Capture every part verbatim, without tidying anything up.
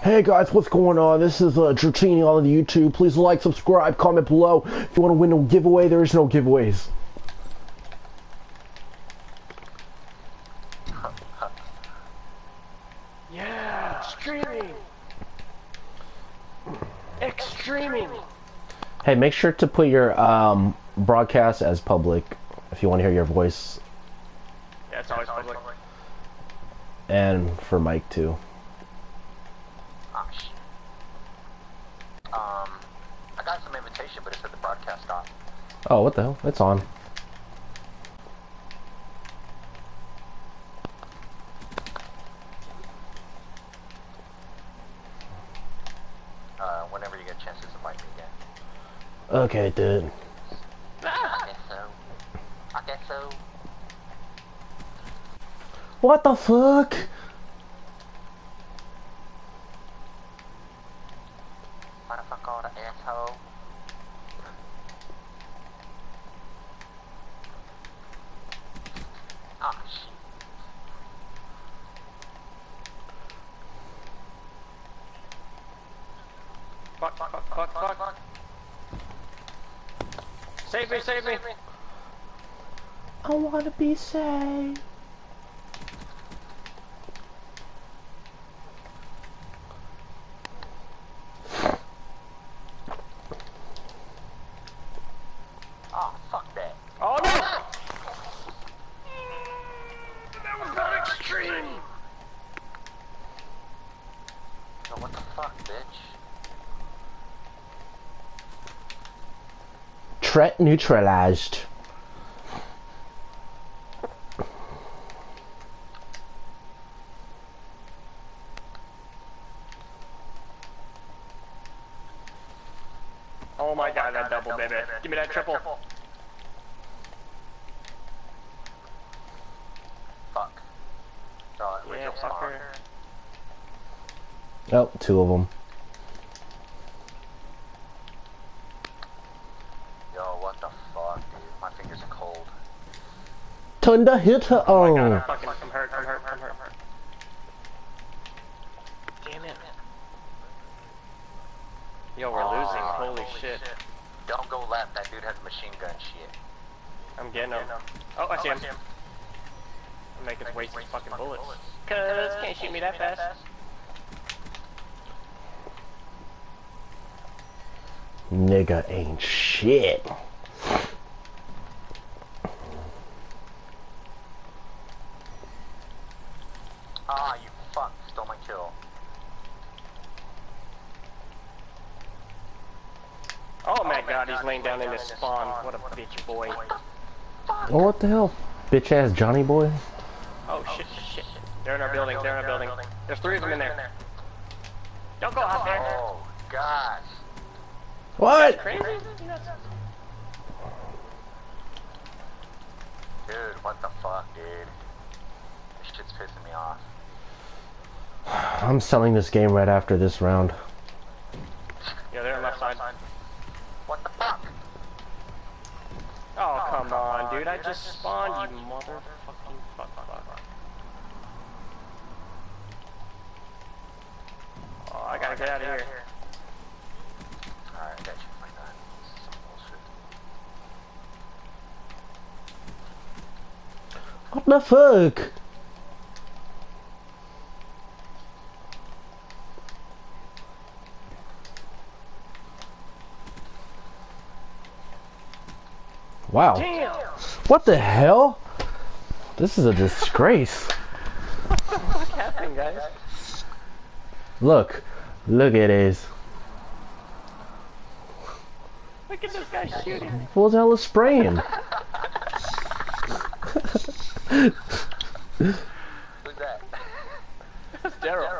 Hey guys, what's going on? This is uh, Dratini on the YouTube. Please like, subscribe, comment below. If you want to win a giveaway, there is no giveaways. Yeah, streaming. Extreming. Hey, make sure to put your um, broadcast as public if you want to hear your voice. Yeah, it's always public. And for Mike too. Oh, shit. Um, I got some invitation, but it said the broadcast off. Oh, what the hell? It's on. Uh, whenever you get a chance to invite me again. Okay, dude. I guess so. I guess so. What the fuck? Motherfucker, the asshole. Ah, shit. Fuck, fuck, fuck, fuck, fuck. Save me, save me. I want to be saved. Oh, fuck that. Oh no! That was not extreme. Yo, what the fuck, bitch? Threat neutralized. Oh my god, that double, baby. Give me that triple. Fuck. Oh, Yeah, original fucker. Oh, two of them. Yo, what the fuck, dude? My fingers are cold. Thunder hit her Oh my god, own. I'm fucking, I'm hurt, I'm hurt, I'm hurt. Damn it. Yo, we're Oh, losing, holy shit. Don't go left, that dude has a machine gun shit. I'm getting him. Oh, I see him. I'm making wasting fucking bullets. Cuz, can't shoot me that fast. Nigga ain't shit. Ah, you fuck, stole my kill. Oh my god, he's laying down in his spawn. What a bitch boy. Oh, what the hell? Bitch ass Johnny boy. Oh shit, shit. They're in our building, they're in our building. There's three of them in there. Don't go out there. Oh, gosh. What? Crazy? Dude, what the fuck, dude? This shit's pissing me off. I'm selling this game right after this round. Yeah, they're on left side. What the fuck? Oh, come on, dude. I just spawned, you motherfucking fuck fuck. Oh, I gotta get out of here. Alright, I got you. My god. This is some bullshit. What the fuck? Wow. Damn! What the hell? This is a disgrace. What's happening, guys? Look. Look at this. Look at this guy shooting. What the hell is spraying? Who's that? That's Daryl.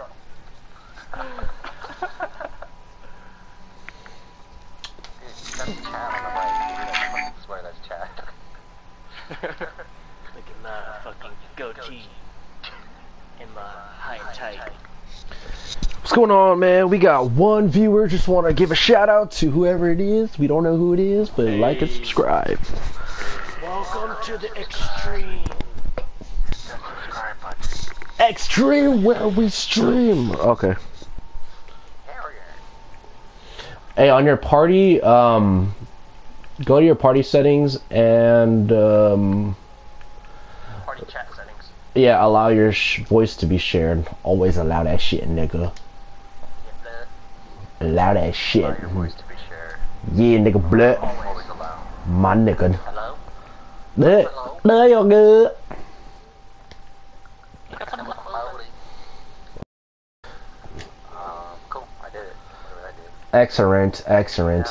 Dude, that's Chad on the right. Dude, I fucking swear that's Chad. Look at my fucking goatee. And my high and tight. What's going on, man? We got one viewer. Just want to give a shout out to whoever it is. We don't know who it is, but Hey. like and subscribe. Welcome to the extreme. Subscribe button. Extreme where we stream. Okay. Hey, on your party, um, go to your party settings and um, Party chat settings. yeah, allow your sh voice to be shared. Always allow that shit, nigga. Get that. Allow that shit. Allow your voice to be shared. Yeah, nigga, blood. Always allow. My nigga. Hello? Đấy, đấy rồi kìa. Um, cool. I did it. Whatever I did. Excellent, excellent.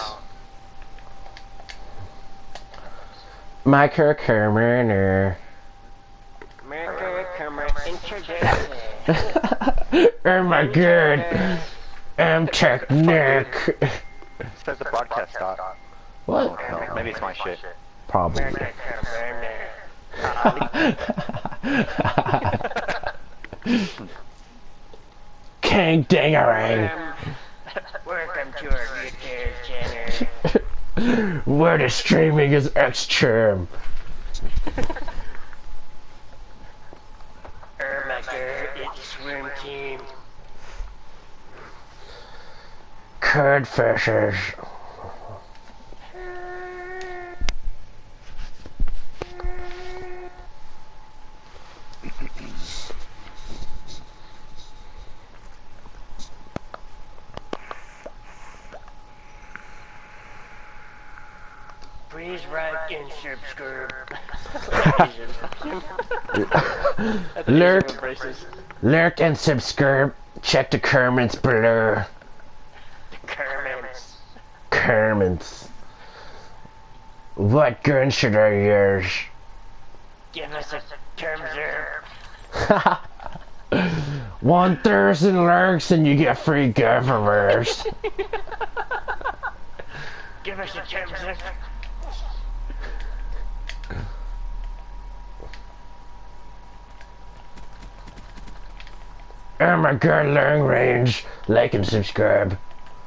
My Kerminer. America, come introduce. Oh my god. I'm Technic. Says the broadcast stopped. What? No, maybe it's my shit. Probably. America, come King Dingerang. Welcome to our YouTube channel. Where the streaming is extreme. Oh my god, it's swim team. Codfishes. Please like and subscribe. Lurk, lurk and subscribe. Check the comments below. Comments. Comments. What gun should I use? Give us a thumbs up. One thousand lurks and you get free governors. Give us a thumbs up. Oh my god, long range. Like and subscribe.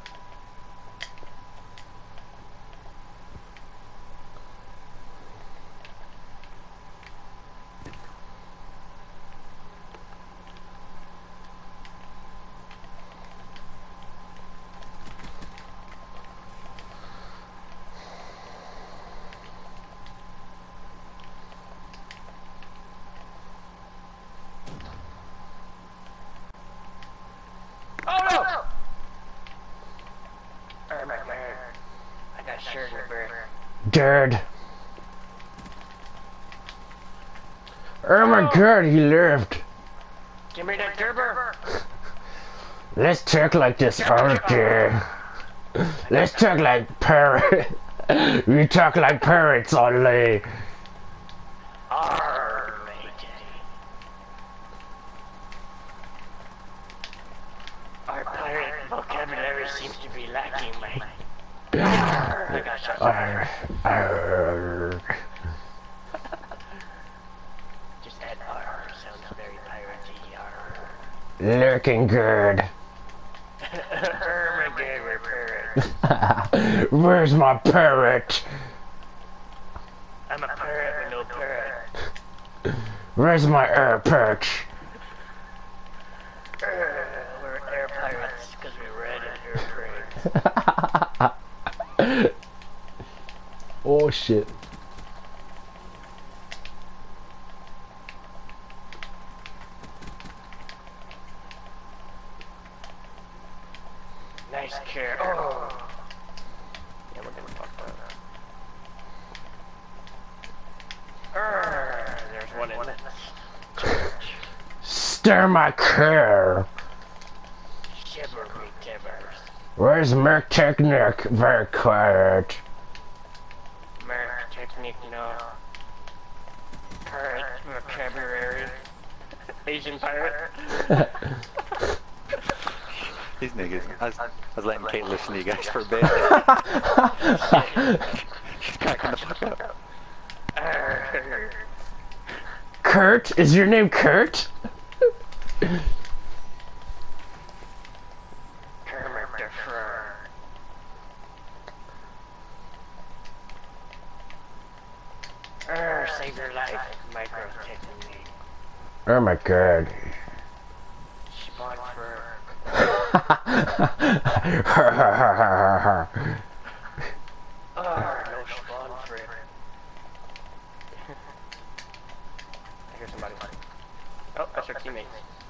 Oh no! Oh my god. I got sugar bear. Dead. Oh my god, he left. Give me that turbo. Let's talk like this all day. Let's talk like parrot. We talk like parrots only. Arr, matey. Our pirate vocabulary seems to be lacking, mate. Arr, I got shot. Arr, arr. Just add R, sounds very piratey. Arr. Looking good. Oh my god, we're parrots. Where's my parrot? I'm a parrot with no parrot. Where's my air perch? Arr, we're air pirates because we're red and air pirates. Oh shit. Nice care. Oh. Yeah, we're gonna fuck that. Arr, there's one in it. Stir my car. Shiver me timbers. Where's Merc Technic? Very quiet. Merc technique, no. Pirate vocabulary. Asian pirate. These niggas. I was, I was letting Kate listen to you guys for a bit. She's cracking the fuck up. Arr. Kurt? Is your name Kurt? Kermit the Frog. Arr, save your life, micro technique. Oh my god. Sponsor. Oh, no spawn trip. I hear somebody. Oh, that's your teammate.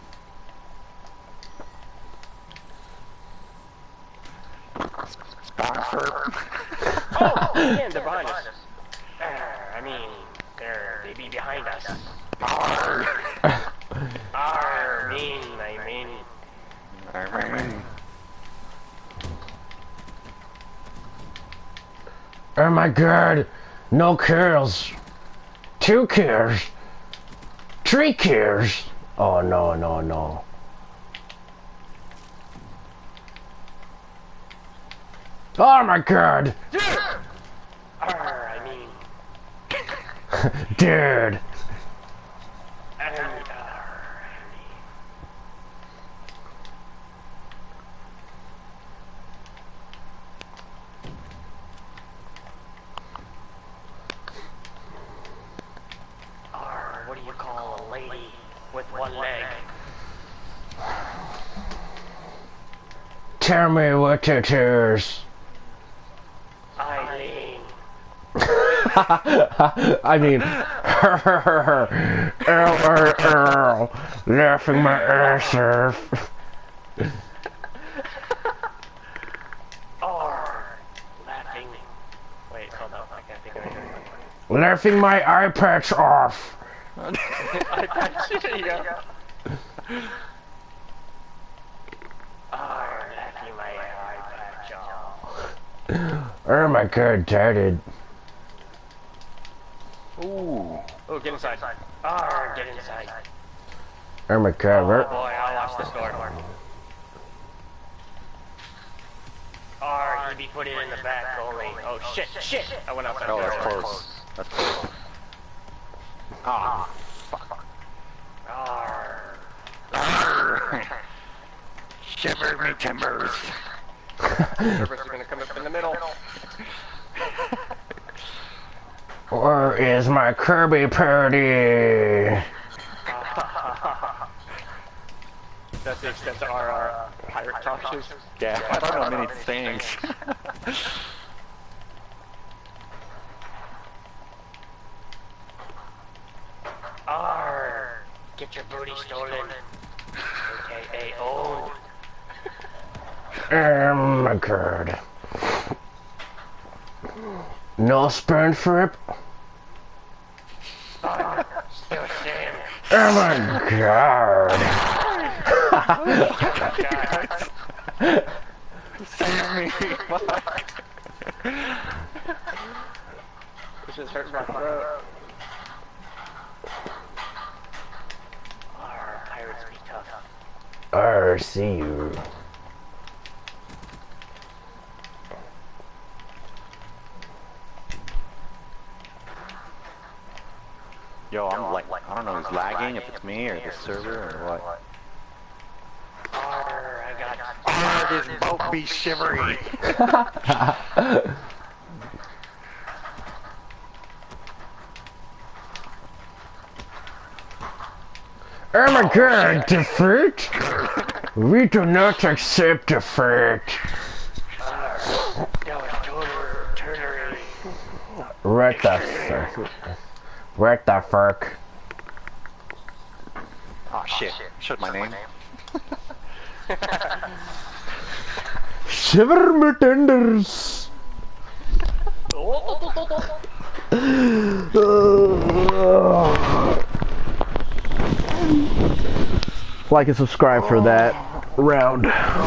Oh, man, they're behind us. Uh, I mean, they're, they be behind us. Arr, Arr mean, I mean. Oh my god, no kills. Two kills. Three kills. Oh no, no, no. Oh my god. Arr, I mean. Dude. And, arr, I mean. Arr, what do you call a lady with one leg? Tell me what it is. Eileen. I mean, Earl, Earl, Earl, laughing my ass off. Arr, laughing. Wait, hold on, I can't think of anything. Laughing my eye patch off. I patch it, yeah. Arr, laughing my eye patch off. Oh my god, daddy. Ooh. Oh, get inside. Arr, get inside. Oh my god, Oh where? boy, I'll watch this door. Arr, he be put it in the back only. Oh shit, shit! I went outside. Oh, that's close. That's close. Ah, fuck. Arr. Shiver me timbers. Servers are gonna come up in the middle. Where is my Kirby party? That's the extent of our uh, pirate talks. Yeah, I don't know many things. Arr, get your booty stolen. A K A owned. Oh my god. No spoon flip? Arr, still Sam. Oh my god. Save me. This is hurting my throat. Arr, pirates be tough. I see you. Yo, I'm like, I don't know who's lagging, if it's me or the server or what. Arr, I got. Oh, this boat be shivery. Oh my god, defeat? We do not accept defeat. Arr, that was Turner, Turner. What the fuck? What the fuck? Oh shit, showed my name. Shiver me tenders. Like and subscribe for that round.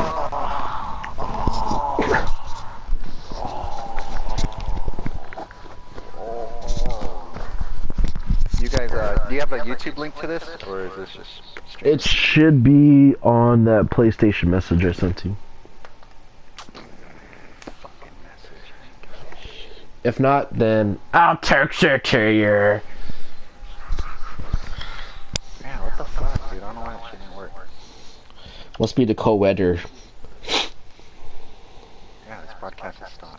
You guys, uh, do you have a YouTube link to this, or is this just straight? It should be on that PlayStation message I sent you. Fucking message. If not, then I'll text it to you. Yeah, what the fuck, dude? I don't know why that shit didn't work. Must be the cold weather. Yeah, this broadcast has stopped.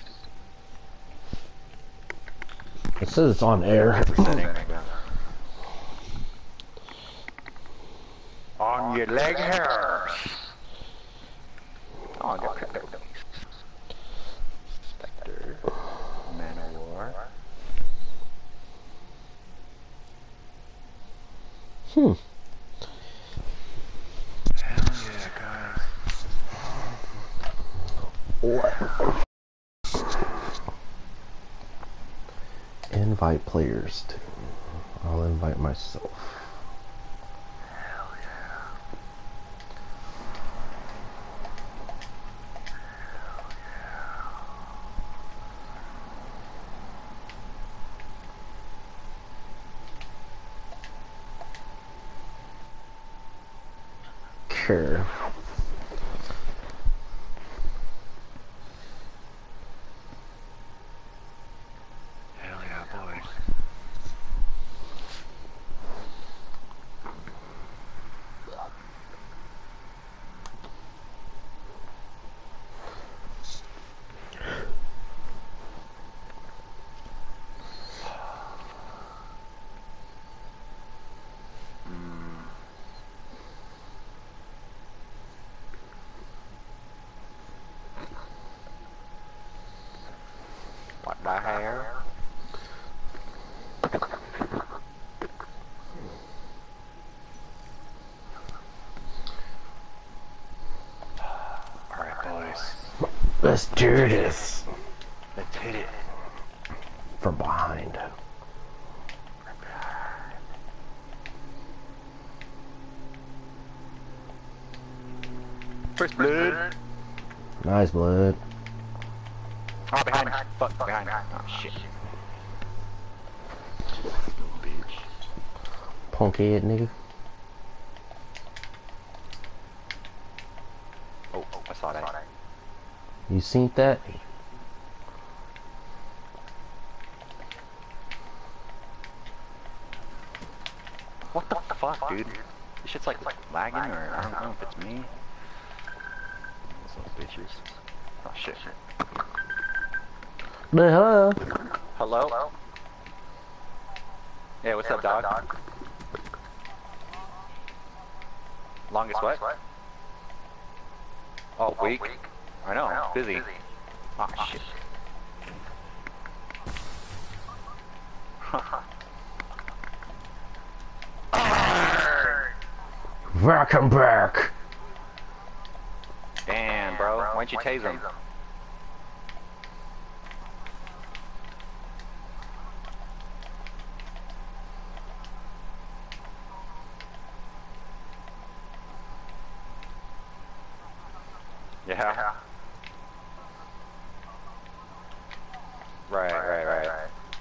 It says it's on air. Setting, yeah. On your leg hairs. Oh, Oh, good crypto. Spectre. Man of War. Hmm. Hell yeah, guys. What? Invite players to. I'll invite myself. Hell yeah. Sure. Hell yeah, boys. What the hell? Alright, boys. Let's do this. Let's hit it. From behind. First blood. Nice, blood. Oh, behind. Fuck, behind. Oh, shit. Little bitch. Punk head, nigga. Oh, oh, I saw that. You seen that? What the fuck, dude? This shit's like lagging, or I don't know if it's me. Those little bitches. Oh, shit. But hello. Hello? Yeah, what's up, dog? Longest what? Oh, week? I know, busy. Oh, shit. Welcome back. Damn, bro. Why'd you tase him? Yeah. Right, right, right.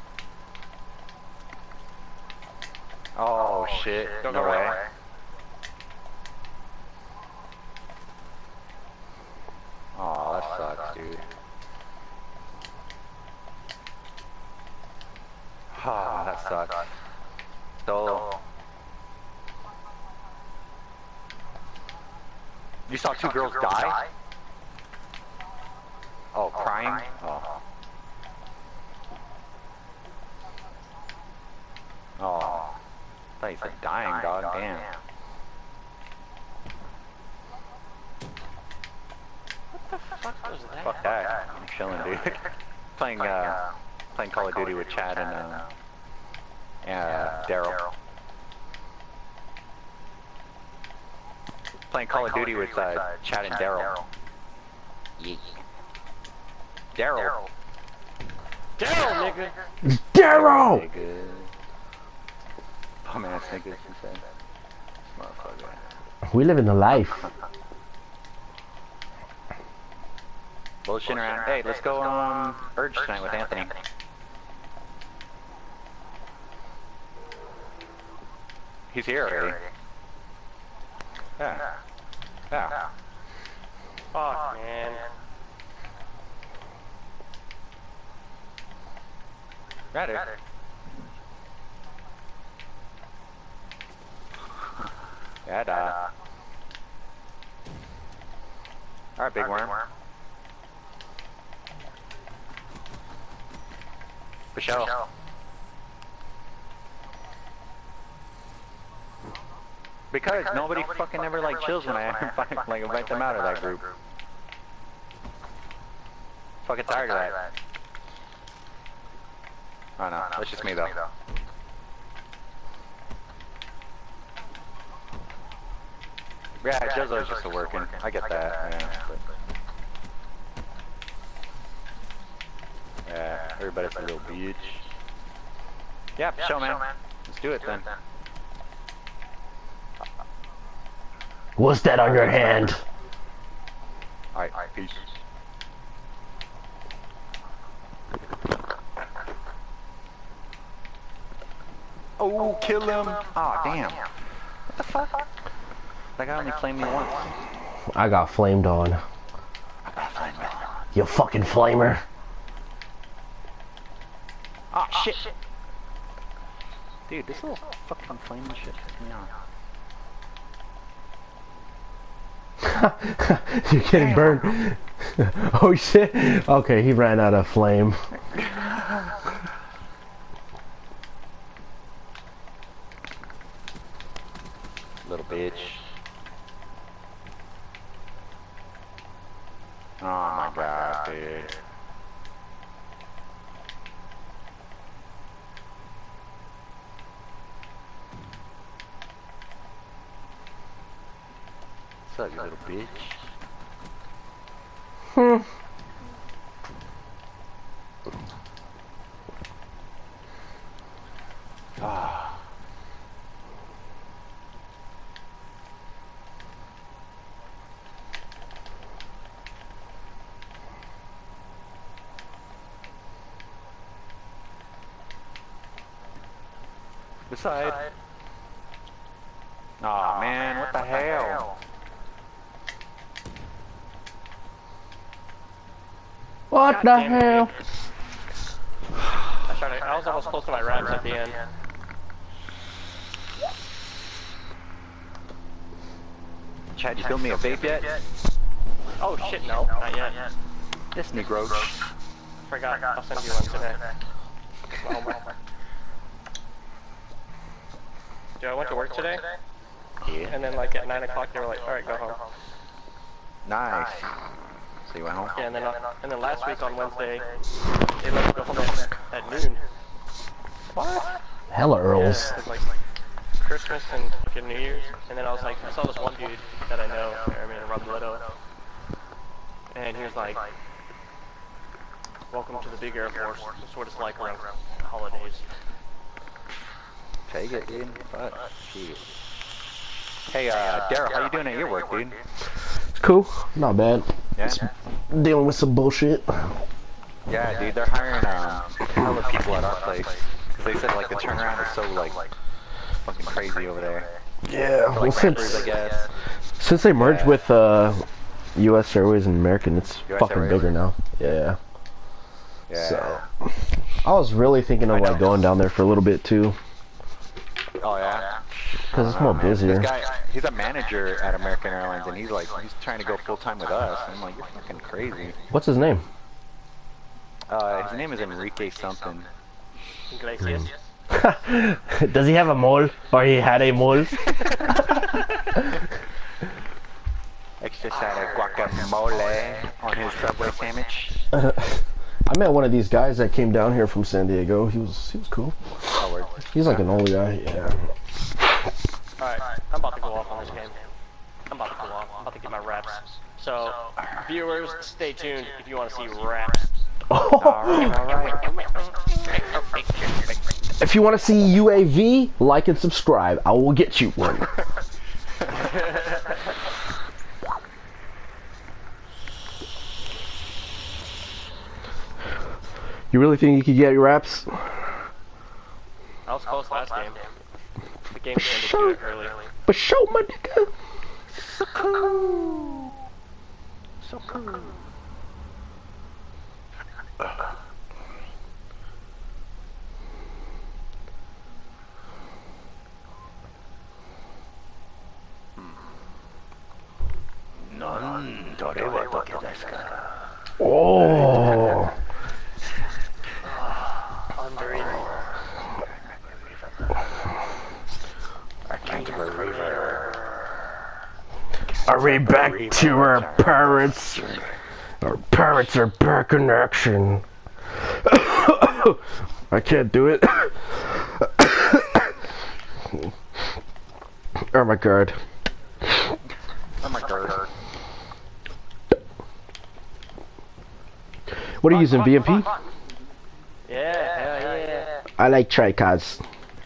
Oh, shit. No way. Oh, that sucks, dude. Ah, that sucks. So, you saw two girls die? Oh, crying? Oh. Oh. I thought you said dying, dog. Damn. What was that? Fuck that. I'm chilling, dude. playing, uh, playing Call of Duty with Chad and, um, uh, Daryl. Playing Call of Duty with, uh, Chad and Daryl. Yeah. Daryl. Daryl, nigga! Daryl! Nigga. Bum ass niggas, he said. This motherfucker. We live in the life. Bullshitting around. Hey, let's go, um, Urge tonight with Anthony. He's here already. Yeah. Yeah. Fuck, man. Got it. Yeah, da. Alright, big worm. For sure. Because nobody fucking ever like chills when I like invite them out of that group. Fucking tired of that. Oh no, that's just me though. Yeah, JoJo's just a working. I get that. Yeah, but... yeah, everybody's a little bitch. Yeah, for sure, man. Let's do it then. What's that on your hand? Alright, peace. Oh, kill him! Aw, oh, damn. What the fuck? That guy only flamed me once. I got flamed on. I got flamed on. You fucking flamer. Oh, shit! Dude, this little fucking flaming shit pissed me off. You're getting burned. Oh shit. Okay, he ran out of flame. Little bitch. Oh my god, dude. What's up, you little bitch? Hmm. Ah. Beside. Aw, oh, man, what the hell? What God the damn it, hell? dude. I, started, I was almost close to my wraps at the end. Chad, you fill me a vape yet? Oh shit, no, not yet. Yes, Negro. Forgot, I'll send you one today. It's my homework. Dude, I went to work today, Yeah. and then like at nine o'clock they were like, alright, go home. Nice. So you went home? Yeah, and then, uh, and then last week on Wednesday, they let me go home at, at noon. What? Hella Yeah, Earls. it's like Christmas and fucking New Year's, and then I was like, I saw this one dude that I know, I mean, Robledo, and he was like, welcome to the big Air Force. That's what it's like around holidays. Take it, dude. Fuck. Shit. Hey, uh, Daryl, how you doing at your work, dude? It's cool. Not bad. Yeah? Just dealing with some bullshit. Yeah, dude, they're hiring, um, hella people at our place. Cause they said, like, the turnaround is so, like, fucking crazy over there. Yeah, For, well, like, since, rappers, I guess. since they merged Yeah. with uh, U S Airways and American, it's U S fucking Airways. bigger now. Yeah. Yeah. So, I was really thinking of I know. like going down there for a little bit too, Oh, yeah? because it's more Uh, man, busier. This guy, he's a manager at American Airlines, and he's like, he's trying to go full-time with us. I'm like, you're fucking crazy. What's his name? Uh, his name is Enrique something. Iglesias. Does he have a mole, or he had a mole? Extra side of guacamole on his Subway sandwich. I met one of these guys that came down here from San Diego. He was he was cool. Oh, word. He's like an old guy. Yeah. Alright, I'm about to go off on this game. I'm about to go off. I'm about to get my raps. So, viewers, stay tuned if you want to see raps. Alright, alright. If you want to see U A V, like and subscribe. I will get you one. You really think you could get your raps? I was close last game. The game Sure. ended early. For sure, my nigga. So cool. So cool. Oh. Unbelievable. Are we back to our parents? Our parrots are back in action. I can't do it. Oh my god. Oh my god. What are you using, V M P? Yeah, hell yeah. I like tricards.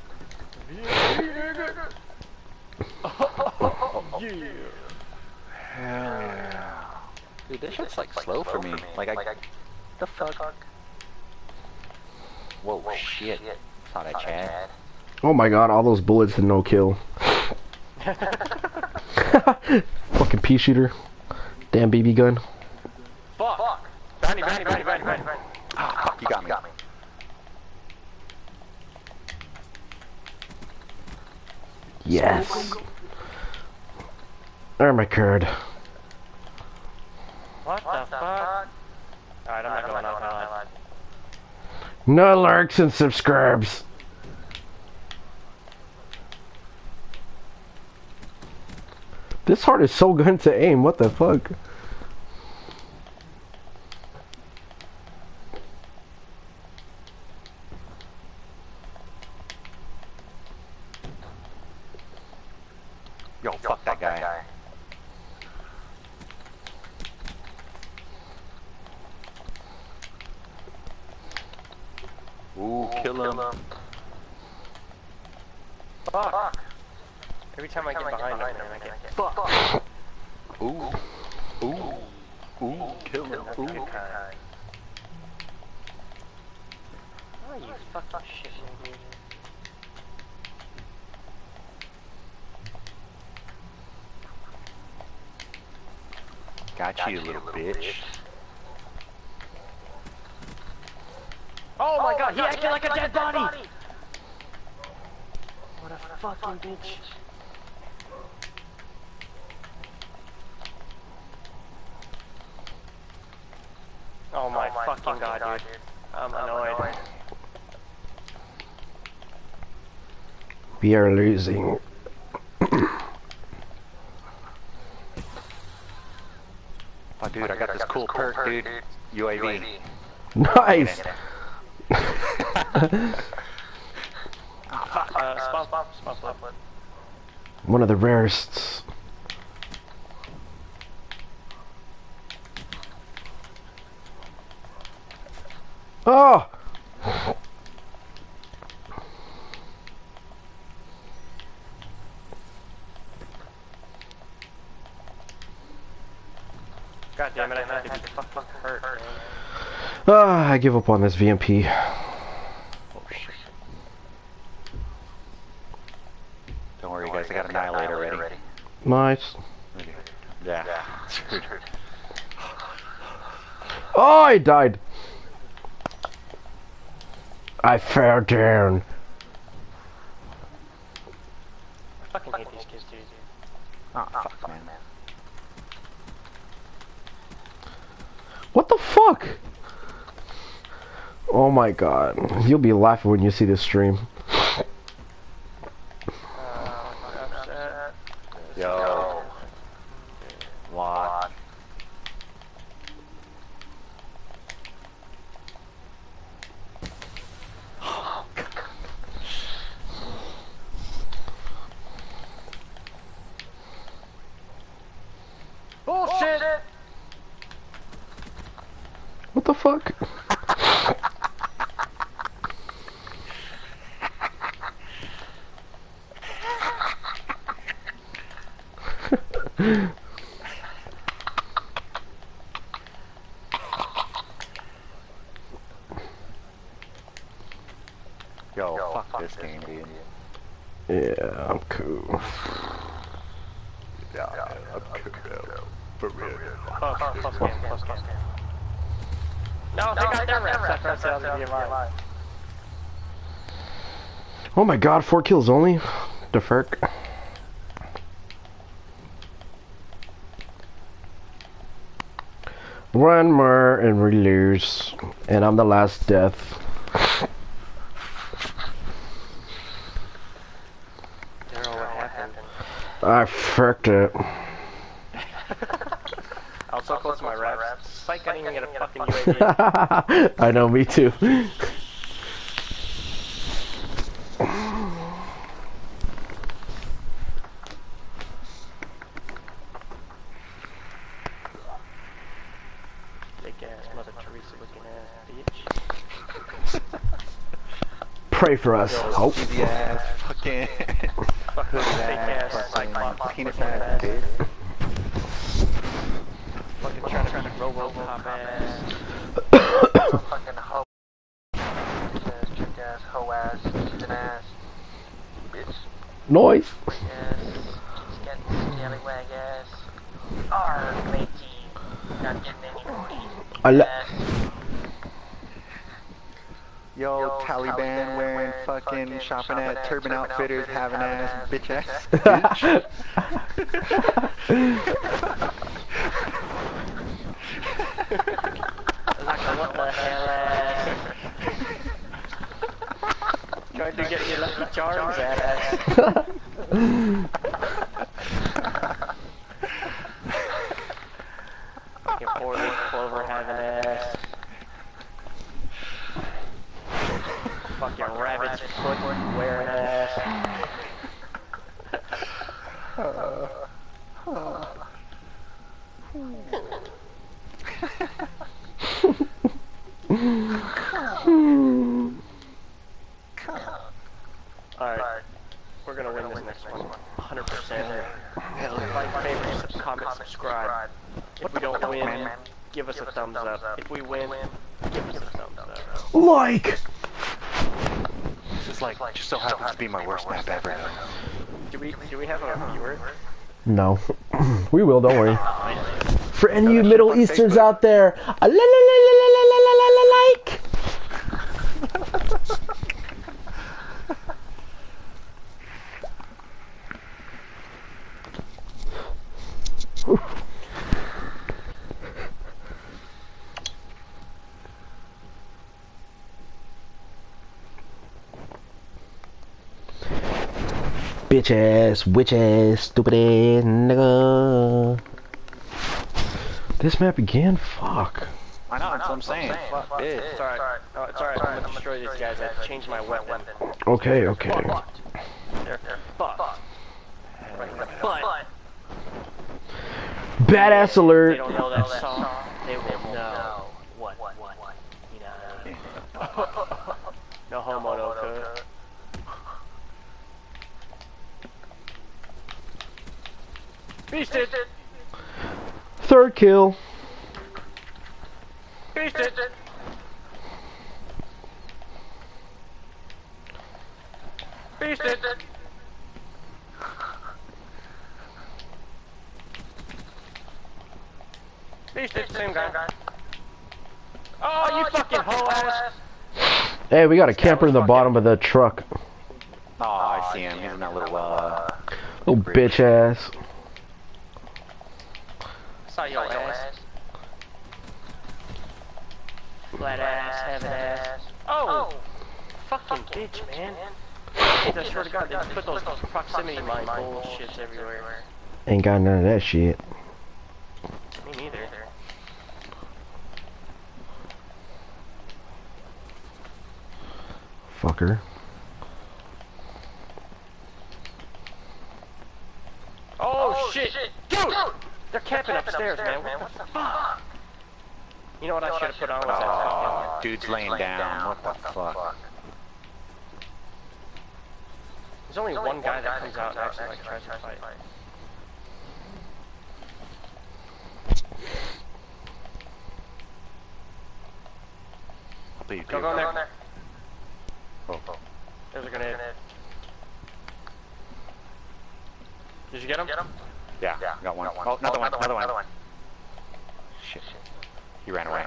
Yeah. Hell yeah. Dude, this shit's like slow for me. Like, I. The fuck? Whoa, shit. Saw that, Chad. Oh my god, all those bullets and no kill. Fucking pea shooter. Damn B B gun. Fuck. Behind you, behind you, behind you, behind you, behind you. Ah, fuck, you got me. Yes. Oh my god. What the fuck? Alright, I'm not going out loud. No likes and subscribes. This heart is so good to aim, what the fuck? Yo, fuck that guy. Ooh, kill him. Fuck. Every time I get behind him, I get fucked. Ooh. Ooh. Ooh, kill him. Ooh. Oh, you fucking shit, dude. Got you, you little bitch. Oh my god, he acted like a dead body! What a fucking bitch. Oh my fucking god, dude. I'm annoyed. We are losing. Oh, dude, I got this cool perk, dude. U A V. Nice! Uh, spawn, spawn, spawn, spawn. One of the rarest. Oh! God damn it, I had to be fucking hurt, man. Ah, I give up on this V M P. Oh, shit. Don't worry, guys, I got Annihilator ready. Nice. Yeah. Oh, I died. I fell down. I fucking hate these kids, dude. Oh, fuck, man. What the fuck? Oh my god. You'll be laughing when you see this stream. Yo. What? Bullshit! What the fuck? Yo, Yo fuck, fuck this game, dude. Yeah, I'm cool. Yeah, yeah, I'm cool, though. For real. Close, close, close game, close game. No, they got their reps after I said I was gonna be alive. Oh my god, four kills only? The fuck? One more and we lose. And I'm the last death. Daryl, what happened? I fucked it. I was so close to my rep. raps. Psych, I didn't even get a fucking U A V. I know, me too. Big ass Mother Teresa looking ass bitch. Pray for us. Hope. Easy ass, fucking. Fucking Hooded fake ass, ass, like fucking penis looking ass, dude. Fucking trying to Robocop ass. Fucking hoe ass, chick ass, hoe ass, chicken ass, bitch Noise. ass, scat- scallywag ass. Arr, matey, not getting any booty. I lo- ass. Yo, Yo, Taliban Taliban wearing wearing fucking fucking shopping shopping at at Turban Turban Outfitters, Outfitters, having having ass, ass, bitch ass, bitch. Like, what the hell ass? Trying to get your Lucky Charms ass. Fucking four-leaf clover having ass. Fucking rabbit's foot wearing ass. Alright, we're gonna win this next one. one hundred percent. Like, favorite, comment, subscribe. If we don't win, give us a thumbs up. If we win, give us a thumbs up. Like. This is like, just so happens to be my worst map ever, though. Do we, do we have a viewer? No. We will, don't worry. For any of you that shit Middle on Easterns Facebook. out there, a la la la la la la la la la like. Bitch ass, witch ass, stupid ass, nigga. This map again? Fuck. I know, that's what I'm saying. Fuck this. It's alright. Oh, it's alright. I'm gonna destroy these guys. I changed my weapon. Okay, okay. They're fucked. Right in the butt. Badass If they alert. don't know that song, they will know what, what, what, you know. No homo, no cook. Beasted! Third kill. Beasted! Beasted! Beasted, same guy. Oh, you fucking hoe ass! Hey, we got a camper in the bottom of the truck. Oh, I see him. He's in that little, uh... Oh, bitch ass. Saw your ass. Flat ass, heavy ass. Oh! Fucking bitch, man. I swear to God, they just put those proximity mine bullshits everywhere. Ain't got none of that shit. Me neither. Fucker. Oh, shit! Dude! They're camping upstairs, man. What the fuck? You know what I should have put on was that Oh, fucking... dude's laying down. What the fuck? There's only one guy that comes out and actually like tries to fight. I'll beat you. Go, go in there. Oh, oh. There's a grenade. Did you get him? Yeah, got one. Oh, another one, another one. Shit. He ran away.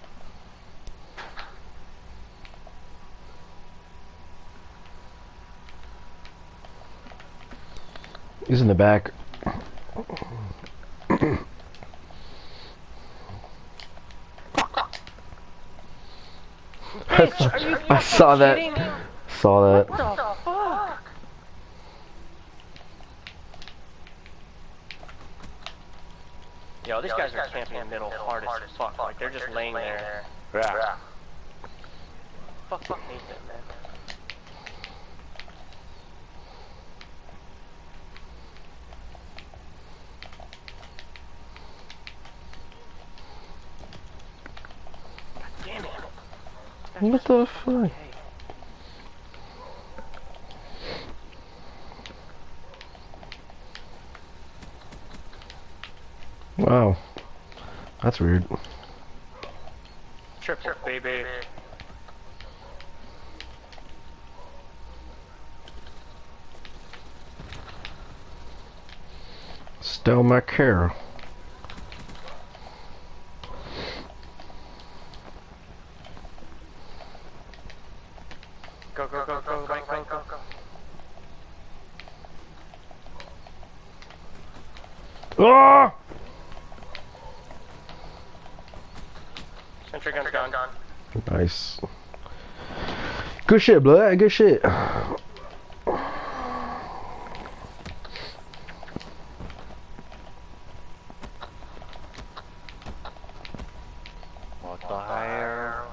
He's in the back. Bitch, are you I saw that. kidding me? Saw that. What the fuck? Yo, these guys are camping middle hard as fuck. Like they're just laying there. Yeah. Fucking hate them, man. God damn it. What the fuck? Wow. That's weird. Triple, baby. Still my care. Go, go, go, go, Mike, go, go, go. Ah! Sentry gun's gone. Nice. Good shit, blood. Good shit. What the hell?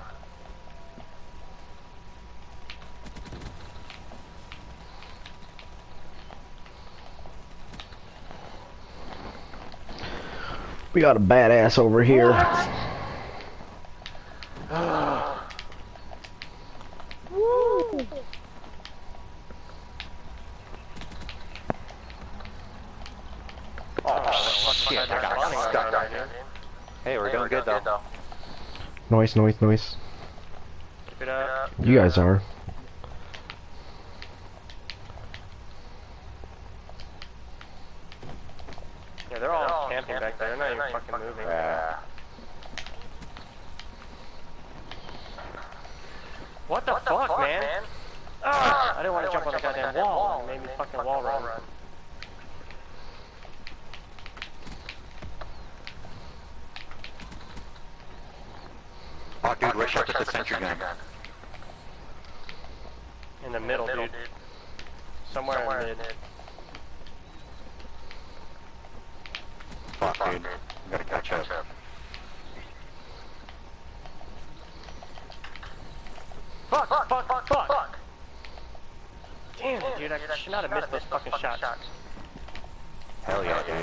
We got a badass over here. Shit, I got stuck on here. Hey, we're doing good though. Noise, noise, noise. Keep it up. You guys are. Yeah, they're all camping back there. They're not even fucking moving. Yeah. What the fuck, man? Ah, I didn't want to jump on the goddamn wall. It made me fucking wall run. Oh, dude, rush up with the sentry gun. In the middle, dude. Somewhere in mid. Fuck, dude. We gotta catch up. Fuck, fuck, fuck, fuck, fuck! Damn it, dude, I should not have missed those fucking shots. Hell yeah, dude.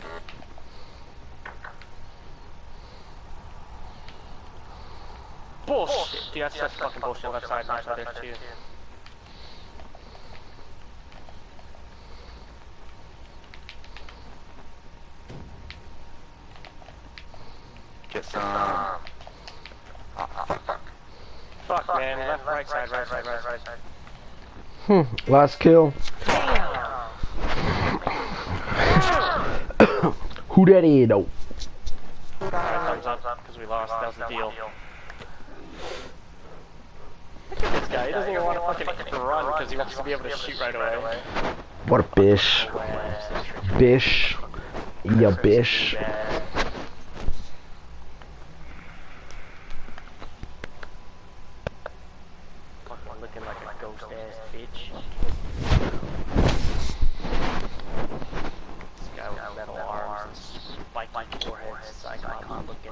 Bullshit! Dude, that's such fucking bullshit. Left side, left side there too. Get some. Oh, fuck, fuck. Fuck, man. Left, right side, right side, right side. Hmm. Last kill. Who that is though? Thumbs up, because we lost. That was the deal. Look at this guy. He doesn't even want to fucking run because he wants to be able to shoot right away. What a bish. Bish. Ya bish. Fucking looking like a ghost ass bitch. This guy with metal arms and spiky forehead, psychon looking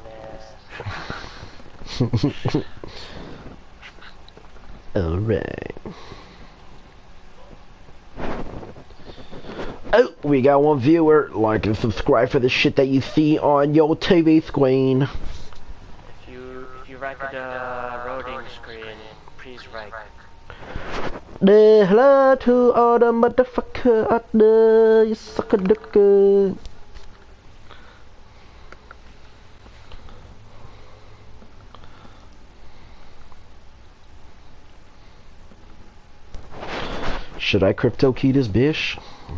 ass. Alright. Oh, we got one viewer. Like and subscribe for the shit that you see on your T V screen. If you if you write the uh, loading screen, please write. The hello to all the motherfucker out there, you sucker ducker. Should I crypto key this bitch?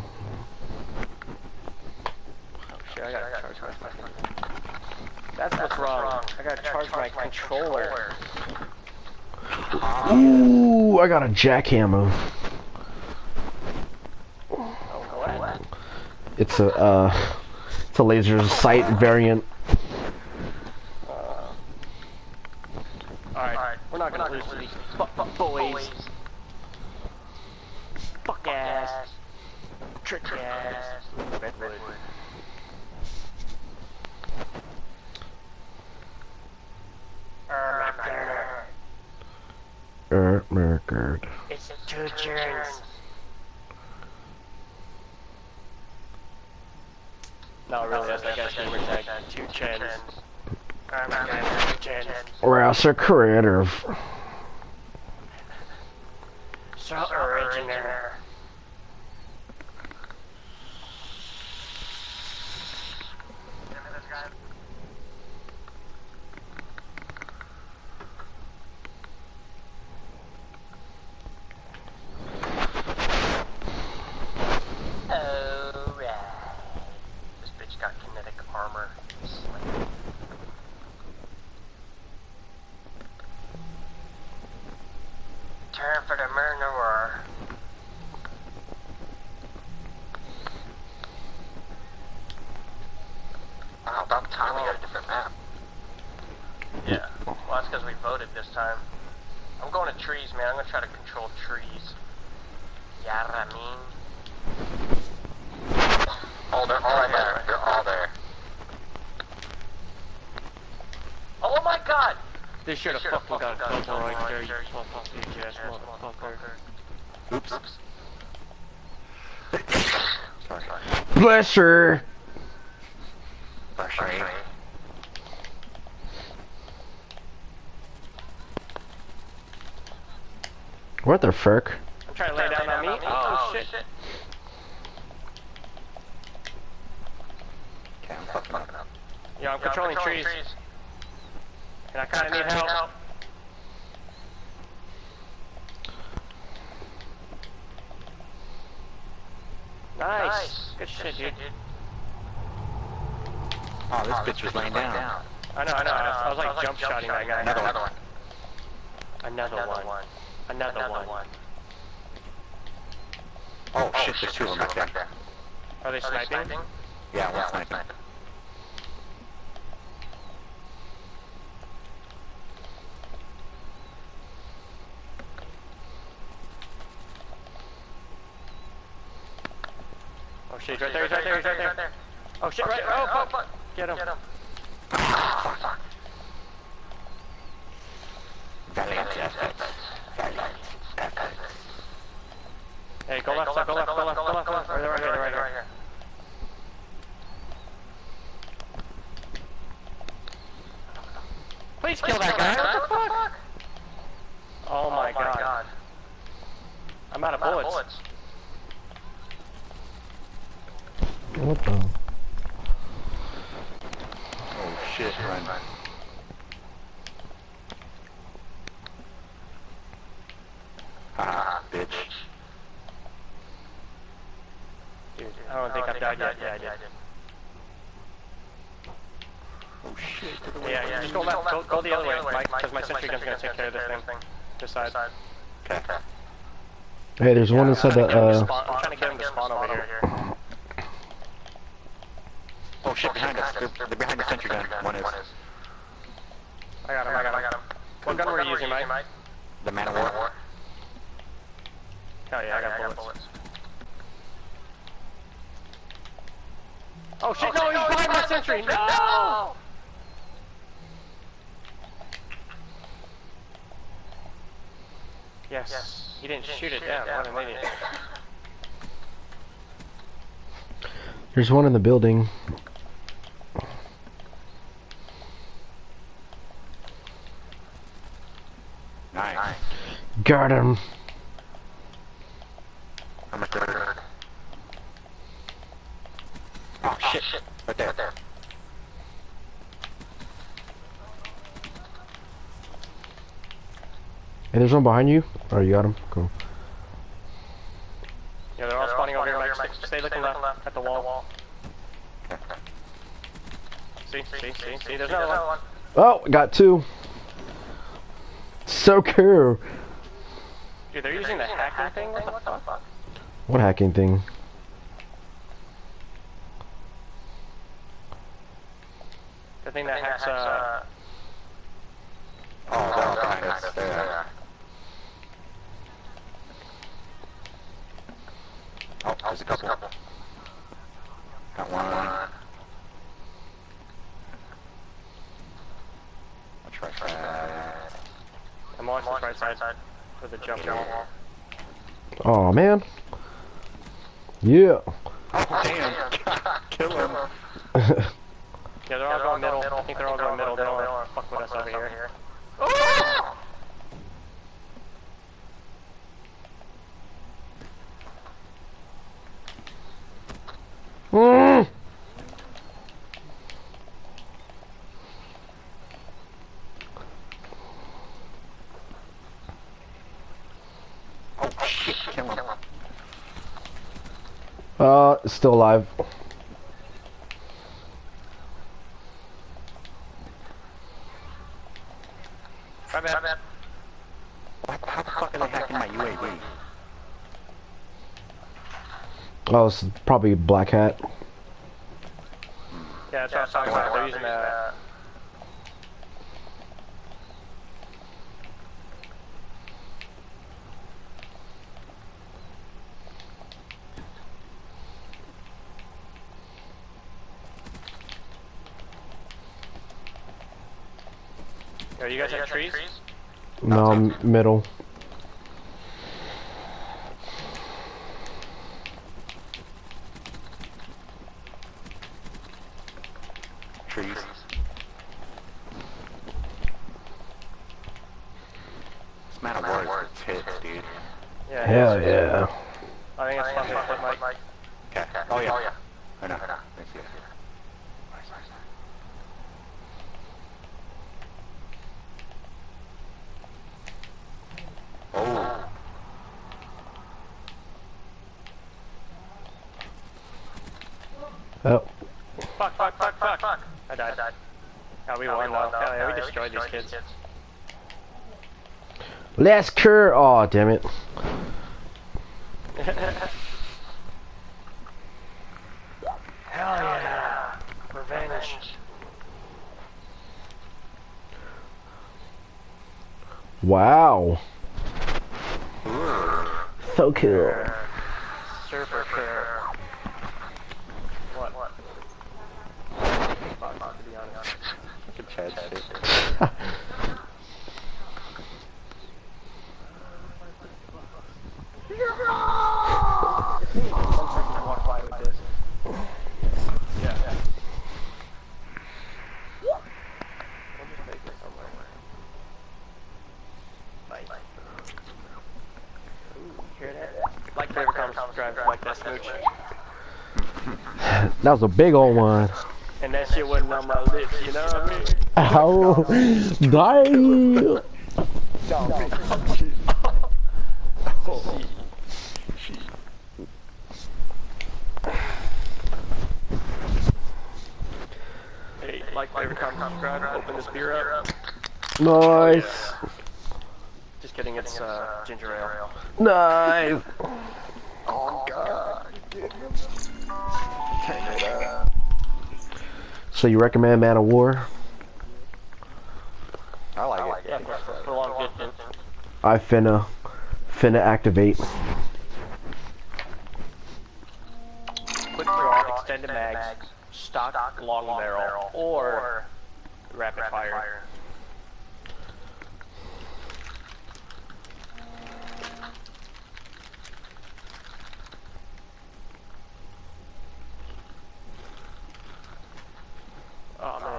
Oh shit, I gotta charge my fucking... That's what's wrong. I gotta charge my controller. Ooh, I got a jackhammer. Oh, what? It's a uh, it's a laser sight variant. Uh, Alright, we're not gonna lose to these fuck boys. Fuck ass. Trick ass. Redwood. Lord. It's two turns. No, really, that's like gamer tag. Two chins. Oh my god, two chins. Or else a creative. So original. Turn for the murderer. Wow, about time we got a different map. Yeah. Well, that's because we voted this time. I'm going to trees, man. I'm going to try to control trees. Yeah, I mean. Oh, they're all there. They're all there. Oh my god! They should have fucking got a double right there, you fucking bitch ass motherfucker. Oops. Sorry. Bless her. Sorry. What the frick? I'm trying to lay down on me. Oh, shit. Okay, I'm fucking up. Yeah, I'm controlling trees. And I kinda need help. Nice. Good shit, dude. Oh, this bitch was laying down. I know, I know. I was, I was like jump shotting that guy. Another one. Another one. Another one. Oh shit, there's two of them back there. Are they sniping? Yeah, one's sniping. Oh shit, he's right there, he's right there, he's right there. Oh shit, right, oh fuck, fuck. Get him. Ah, fuck. Valiant efforts. Valiant efforts. Hey, go left, go left, go left, go left, go left. Right, right here, right here. Please kill that guy, what the fuck? Oh my god. I'm out of bullets. What the? Oh shit, run. Ah, bitch. Dude, I don't think I've died yet. Yeah, I did. Oh shit. Yeah, yeah, just go left, go, go the other way, Mike, because my sentry gun's gonna take care of this thing. This side. Okay. Hey, there's one inside the, uh... I'm trying to get him to spawn over here. Oh shit, behind us. They're, they're behind the sentry gun. One is. I got him, I got him, I got him. What gun were you using, Mike? The Man of War. Hell yeah, I got bullets. Oh shit, no, he's behind my sentry! No! Yes, he didn't shoot it down, what an idiot. There's one in the building. Nice. Got him. I'm a third. Oh shit, right there. Hey, there's one behind you. Oh, you got him? Cool. Yeah, they're all spawning over here, Mike. Stay, stay looking left at the wall. See, see, see, see, there's another one. Oh, got two. So cool. Dude, they're using the hacking thing? What the fuck? What hacking thing? The thing that hacks, uh... Oh, they're all behind us. There. Oh, there's a couple. Got one. I'll try that. I'm watching this right side. for the jump wall. Oh man. Yeah. Damn. Kill him. Yeah, they're all going middle. I think they're all going middle. They don't want to fuck with us over here. Oh! Mm. Oh shit, kill him. Uh, still alive. My bad. What? How the fuck are they hacking my U A V? Oh, it's probably Black Hat. Yeah, that's what I was talking about. They're using that. Yo, you guys have trees? No, m- middle. Trees. It's not a word, it's hits, dude. Yeah. Hell yeah. I think it's fun to hit Mike. Okay. Oh yeah. I know. I see it. Oh. Oh. Fuck, fuck, fuck, fuck, fuck. I died. Oh, we won though. Hell yeah, we destroyed these kids. Let's cure. Oh, damn it. Hell yeah. Revenge. Wow. So cool. Super cool. What? What? Fuck, to be honest. Good Chad shit. Like, favorite, comment, subscribe, like that smooch. That was a big old one. And that shit wasn't on my lips, you know what I mean? Ow. Die. Hey, like, favorite, comment, subscribe, open this beer up. Nice. Just kidding, it's uh, ginger ale. Nice. Oh god. So you recommend Man of War? I like it. Yeah, for, for long distance. I finna, finna activate. Quick draw, extended mags, stock, long barrel, or rapid fire. Oh man.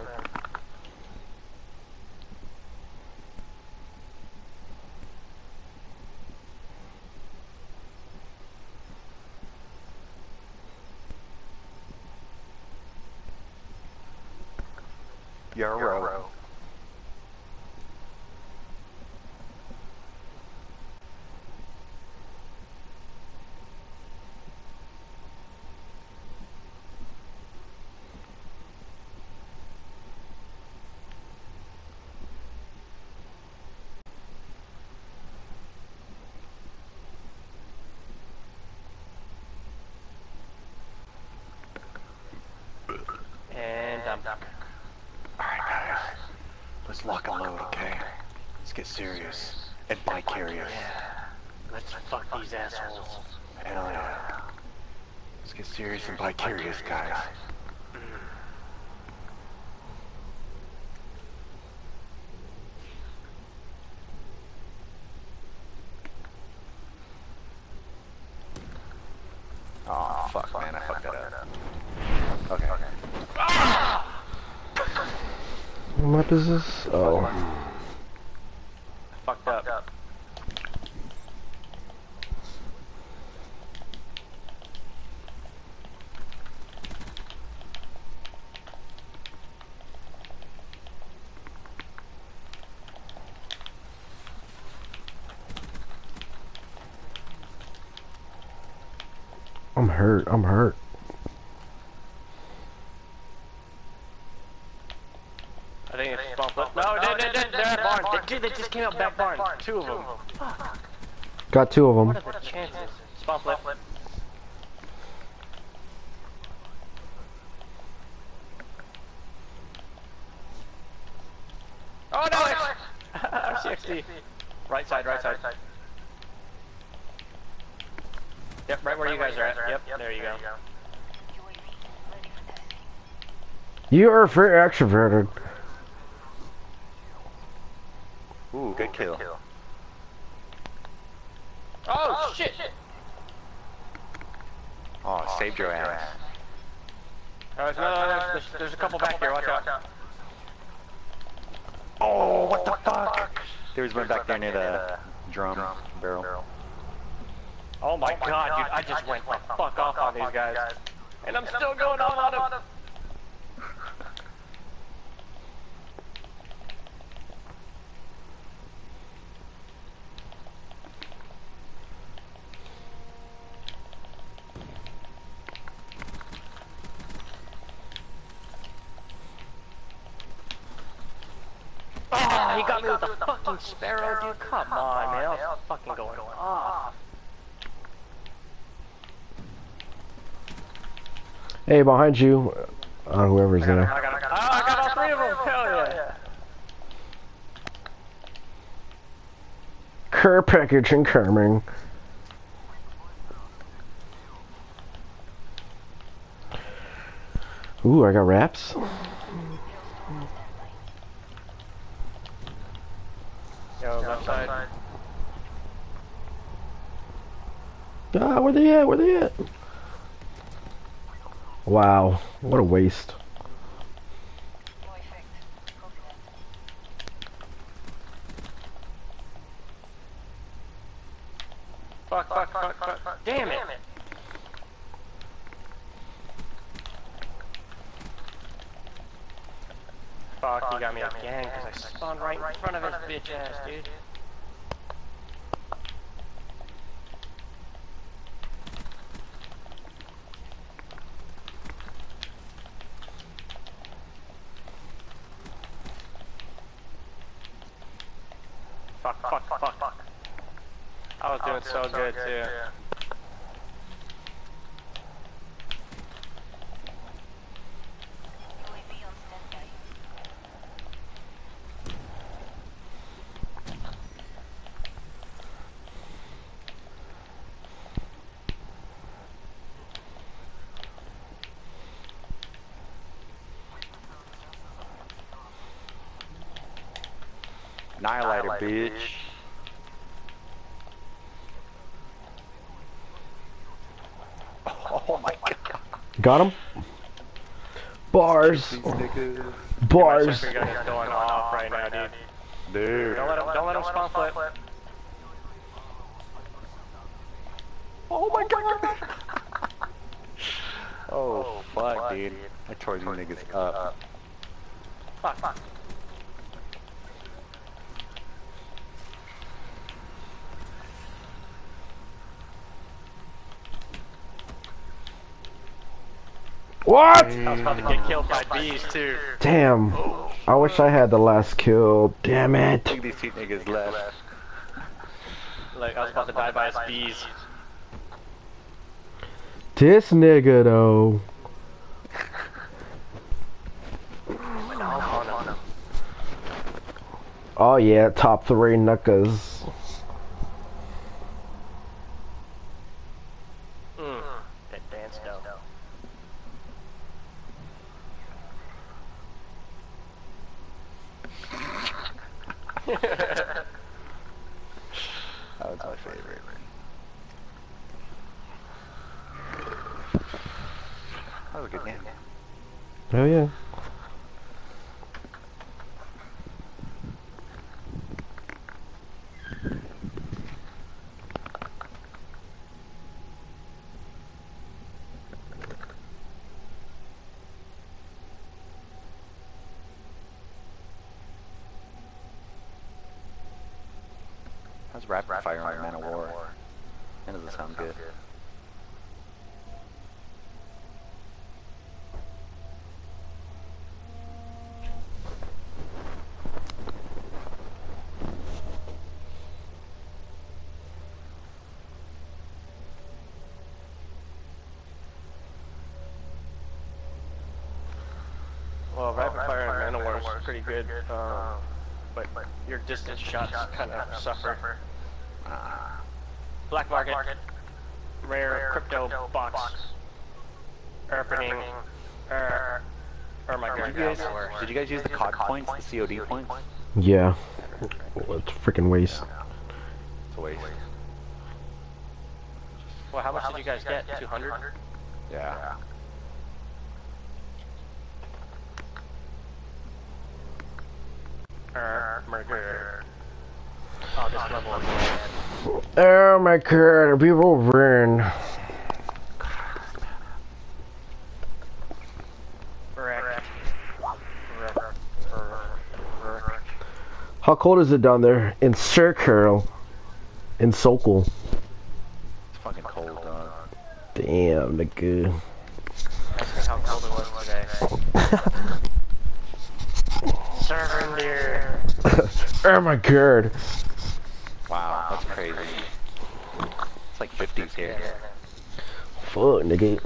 Euro. And I'm done. Alright guys, let's lock and load, okay? Let's get serious and vicarious. Let's fuck these assholes. Hell yeah. Let's get serious and vicarious, guys. map is this? Oh. Fucked up. I'm hurt. I'm hurt. I think it's spawn flip. No, no, no, no, they're at barn. They, dude, they just came out back barn. Two of them. Fuck. Got two of them. What are the chances? Spawn flip. Oh no! R C X D. Right side, right side. Yep, right where you guys are at. Yep, there you go. You are very extroverted. Ooh, good kill. Oh shit! Oh, saved your ass. Uh, no, no, no, there's, there's a couple back here. Watch out. Oh, what the fuck? There was one back there near the drum barrel. Oh my god, dude! I just went the fuck off on these guys, and I'm still going on on them. Oh, he got me with the fucking sparrow, dude. Come on, man. I was fucking going off. Hey, behind you. Uh, whoever's I got, there. I got, I got, oh, I got all three of them. Hell yeah. Care package incoming. Ooh, I got wraps. Yo, left side. Ah, where they at? Where they at? Wow, what a waste. Fuck, fuck, fuck, fuck, fuck. Damn it. Fuck, he got me again because I spawned right in front of his bitch ass, dude. Fuck, fuck, fuck, fuck. I was doing so good too. Annihilator, bitch. Oh my god. Got him? Bars. Bars. He's going off right now, dude. Dude. Don't let him, don't let him spawn flip. Oh my god. Oh fuck, dude. I tore these niggas up. Fuck, fuck. What? I was about to get killed by bees too. Damn. I wish I had the last kill. Damn it. Look at these two niggas left. Like, I was about to die by his bees. This nigga though. Oh yeah, top three knuckers. Mm. That dance though. That was my favorite. That was a good game. Oh yeah. How's rapid fire on Man of War? That doesn't sound good. Well, rapid fire and Man of War is pretty good, um, but your distance shots kind of suffer. Black market, rare crypto box, opening, er, oh my god, Did you guys, did you guys use the C O D points, the C O D points? Yeah. Well, it's a freaking waste. It's a waste. Well, how much did you guys get? two hundred? Yeah. Er, murder. Oh, this level is bad. Oh my god, we will win. Wreck. Wreck. Wreck. How cold is it down there in Circle? In Sokol? It's fucking cold, dog. Damn, nigga. Ask me how cold it was today. Surrender. Oh my god. Wow, that's crazy. It's like fifties here. Fuck, nigga.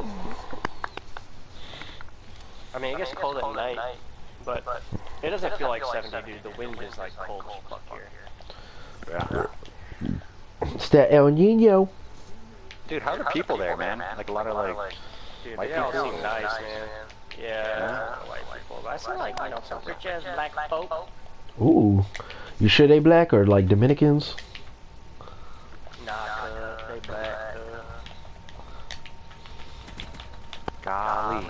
I mean, it gets cold at night, but it doesn't feel like seventy, dude. The wind is like cold as fuck here. Yeah. It's that El Nino. Dude, how are the people there, man? Like a lot of like Dude, white they all people. seem nice, man. Yeah, white people. But I see like, you know, some rich ass black folk. Ooh. You sure they black or like Dominicans? Nah, uh, they black. Uh. Golly.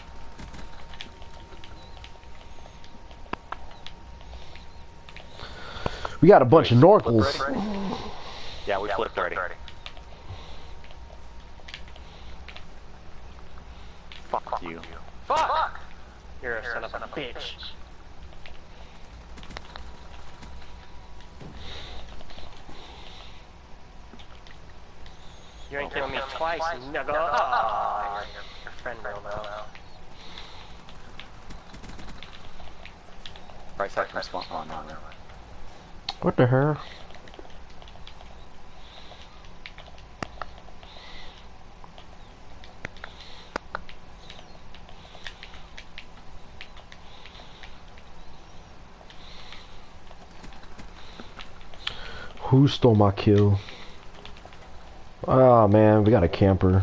We got a bunch of Norcals. Yeah, we flipped already. Fuck you. Fuck! You're a son of a bitch. You ain't killing me twice, nigga. Oh, your, your friend will know. Right side from spawn. Oh, no, no. What the hell? Who stole my kill? Oh man, we got a camper.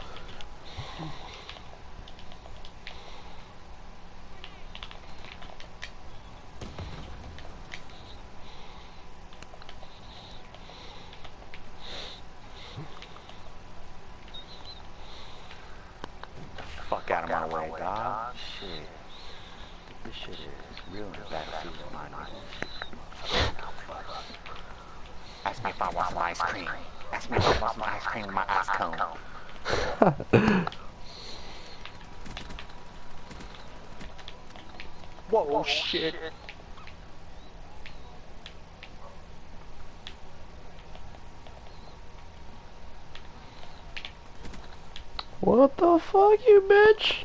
Fuck out of my way, dog. Shit. This shit is real battlefield mine. Ask me if I want some ice cream. Ask me if I want some ice cream in my ice cone. Whoa, shit. What the fuck, you bitch?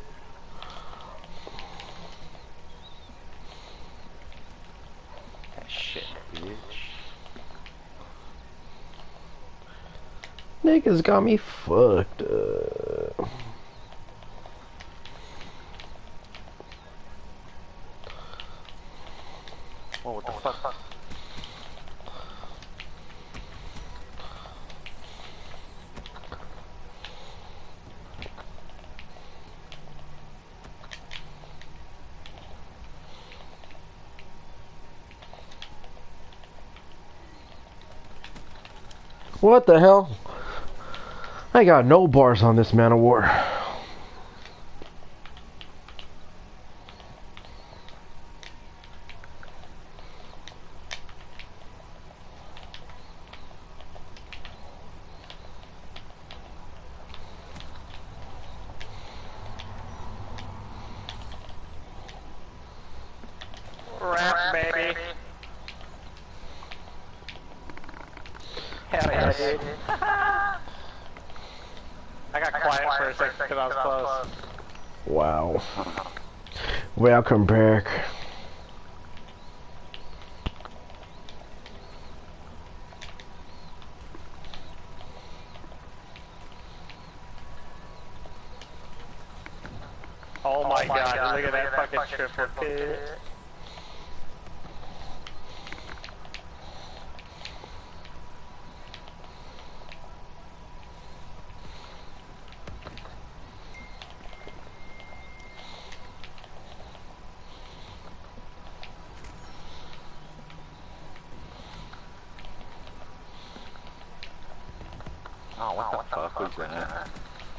That shit, bitch. Niggas got me fucked up. Whoa, what the fuck? What the hell? I got no bars on this Man of War. Rap, baby. Hell yeah, dude. I got quiet for a second because I was close. Wow. Welcome back. Oh my, oh my god, god, look at that, that fucking, fucking triple pit. Oh, what, oh, the, what fuck the fuck was that? that?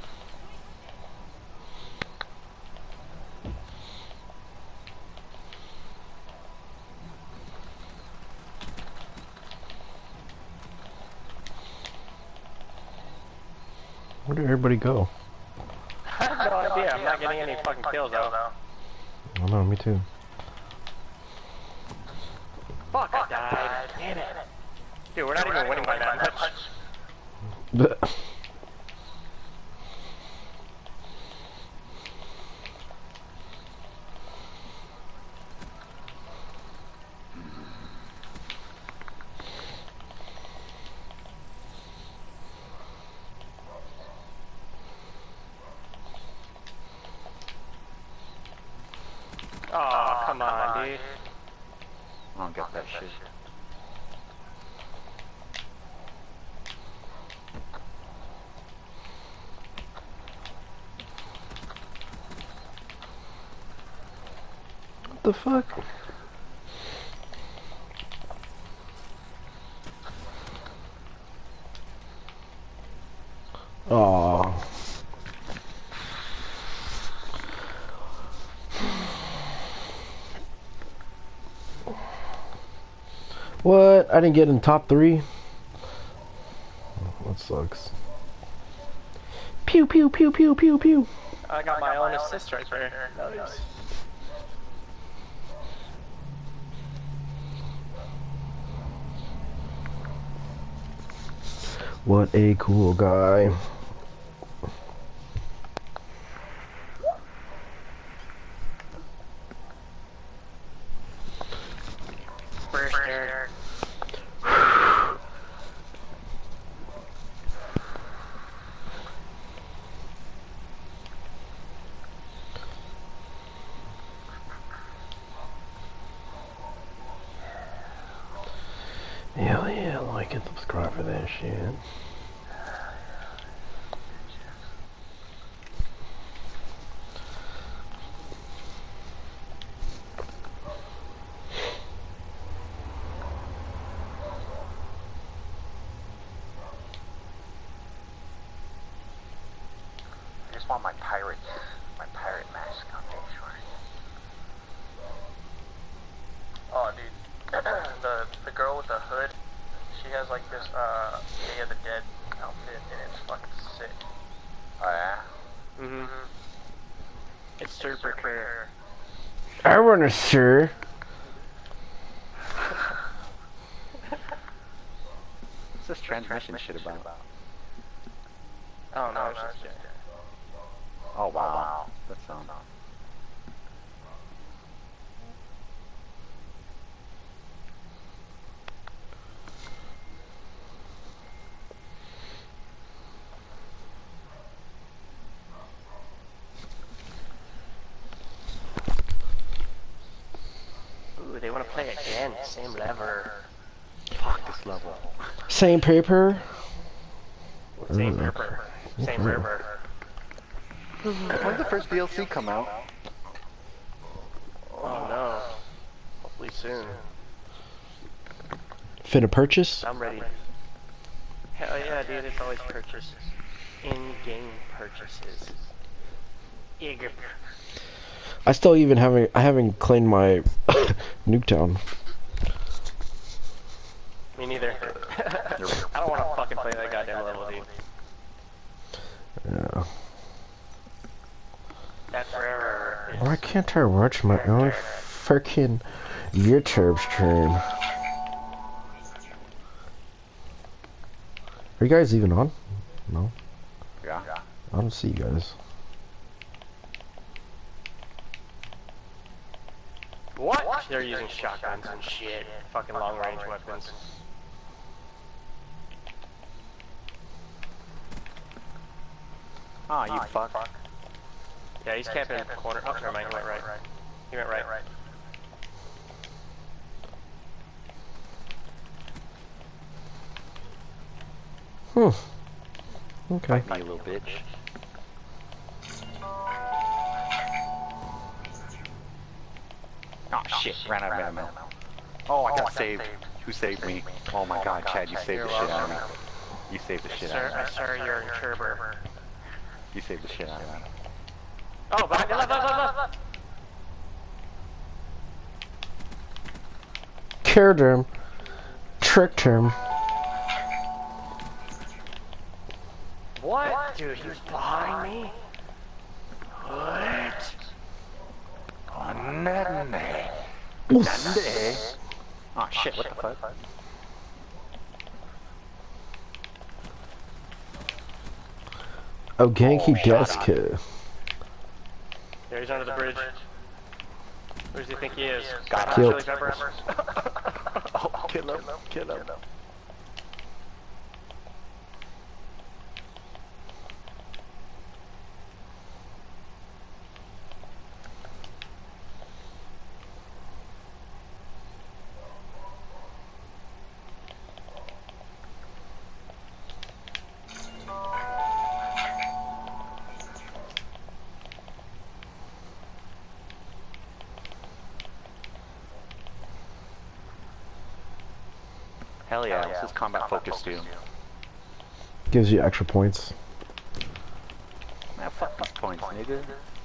Where did everybody go? I have no idea. I'm not getting any fucking kills though. I know, me too. Fuck, I died. Damn it. Dude, we're not even winning by that much. Oh, come on, dude. I don't get that shit. What the fuck? Oh. What? I didn't get in top three? That sucks. Pew pew pew pew pew pew. I got my own assist right there. Nice. What a cool guy. Hell yeah, like and subscribe for that shit. I just want my pirate, my pirate mask on me, sure. Oh, dude. the the girl with the hood, she has like this uh Day of the Dead outfit, and it's fucking sick. Oh yeah. Mhm. Mm it's super clear. I wanna sure. What's this transmission shit about? I don't know. It's just, yeah. Oh wow, that sounds. Ooh, they want to play again. Same lever. Fuck this level. Same paper. Same paper. Same paper. When did the first D L C come out? Oh no. Hopefully soon. Finna purchase? I'm ready. Hell yeah, dude, it's always purchase. In-game purchases. Eager. I still even haven't I haven't claimed my Nuketown. Me neither. I don't want to fucking play that goddamn level, dude. Yeah. That's forever. Why can't I watch my own freaking YouTube stream? Are you guys even on? No. Yeah. I don't see you guys. What? what? They're using shotguns and shit. Fucking long range weapons. Oh, you fuck. Yeah, he's camping in the corner. Oh, never mind, he went right. He went right. Hmm. Okay. Fight me, you little bitch. Oh shit, ran out of ammo. Oh, I got saved. Who saved me? Oh my god, Chad, you saved the shit out of me. You saved the shit out of me. Sir, sir, you're in Kerber. You saved the shit out of me. Oh, behind you, left, left, left, left! Cured him. Tricked him. What? Dude, he was behind me? What? Nande. Nande. Oh shit, what the fuck? Oh, Genki Oh, shot Deska. There, he's under the bridge. Where does he think he is? Got him. Chili Killed. peppers? Oh, kill him, kill him. Hell yeah, this is combat focused too. Gives you extra points. Man, fuck these points, nigga.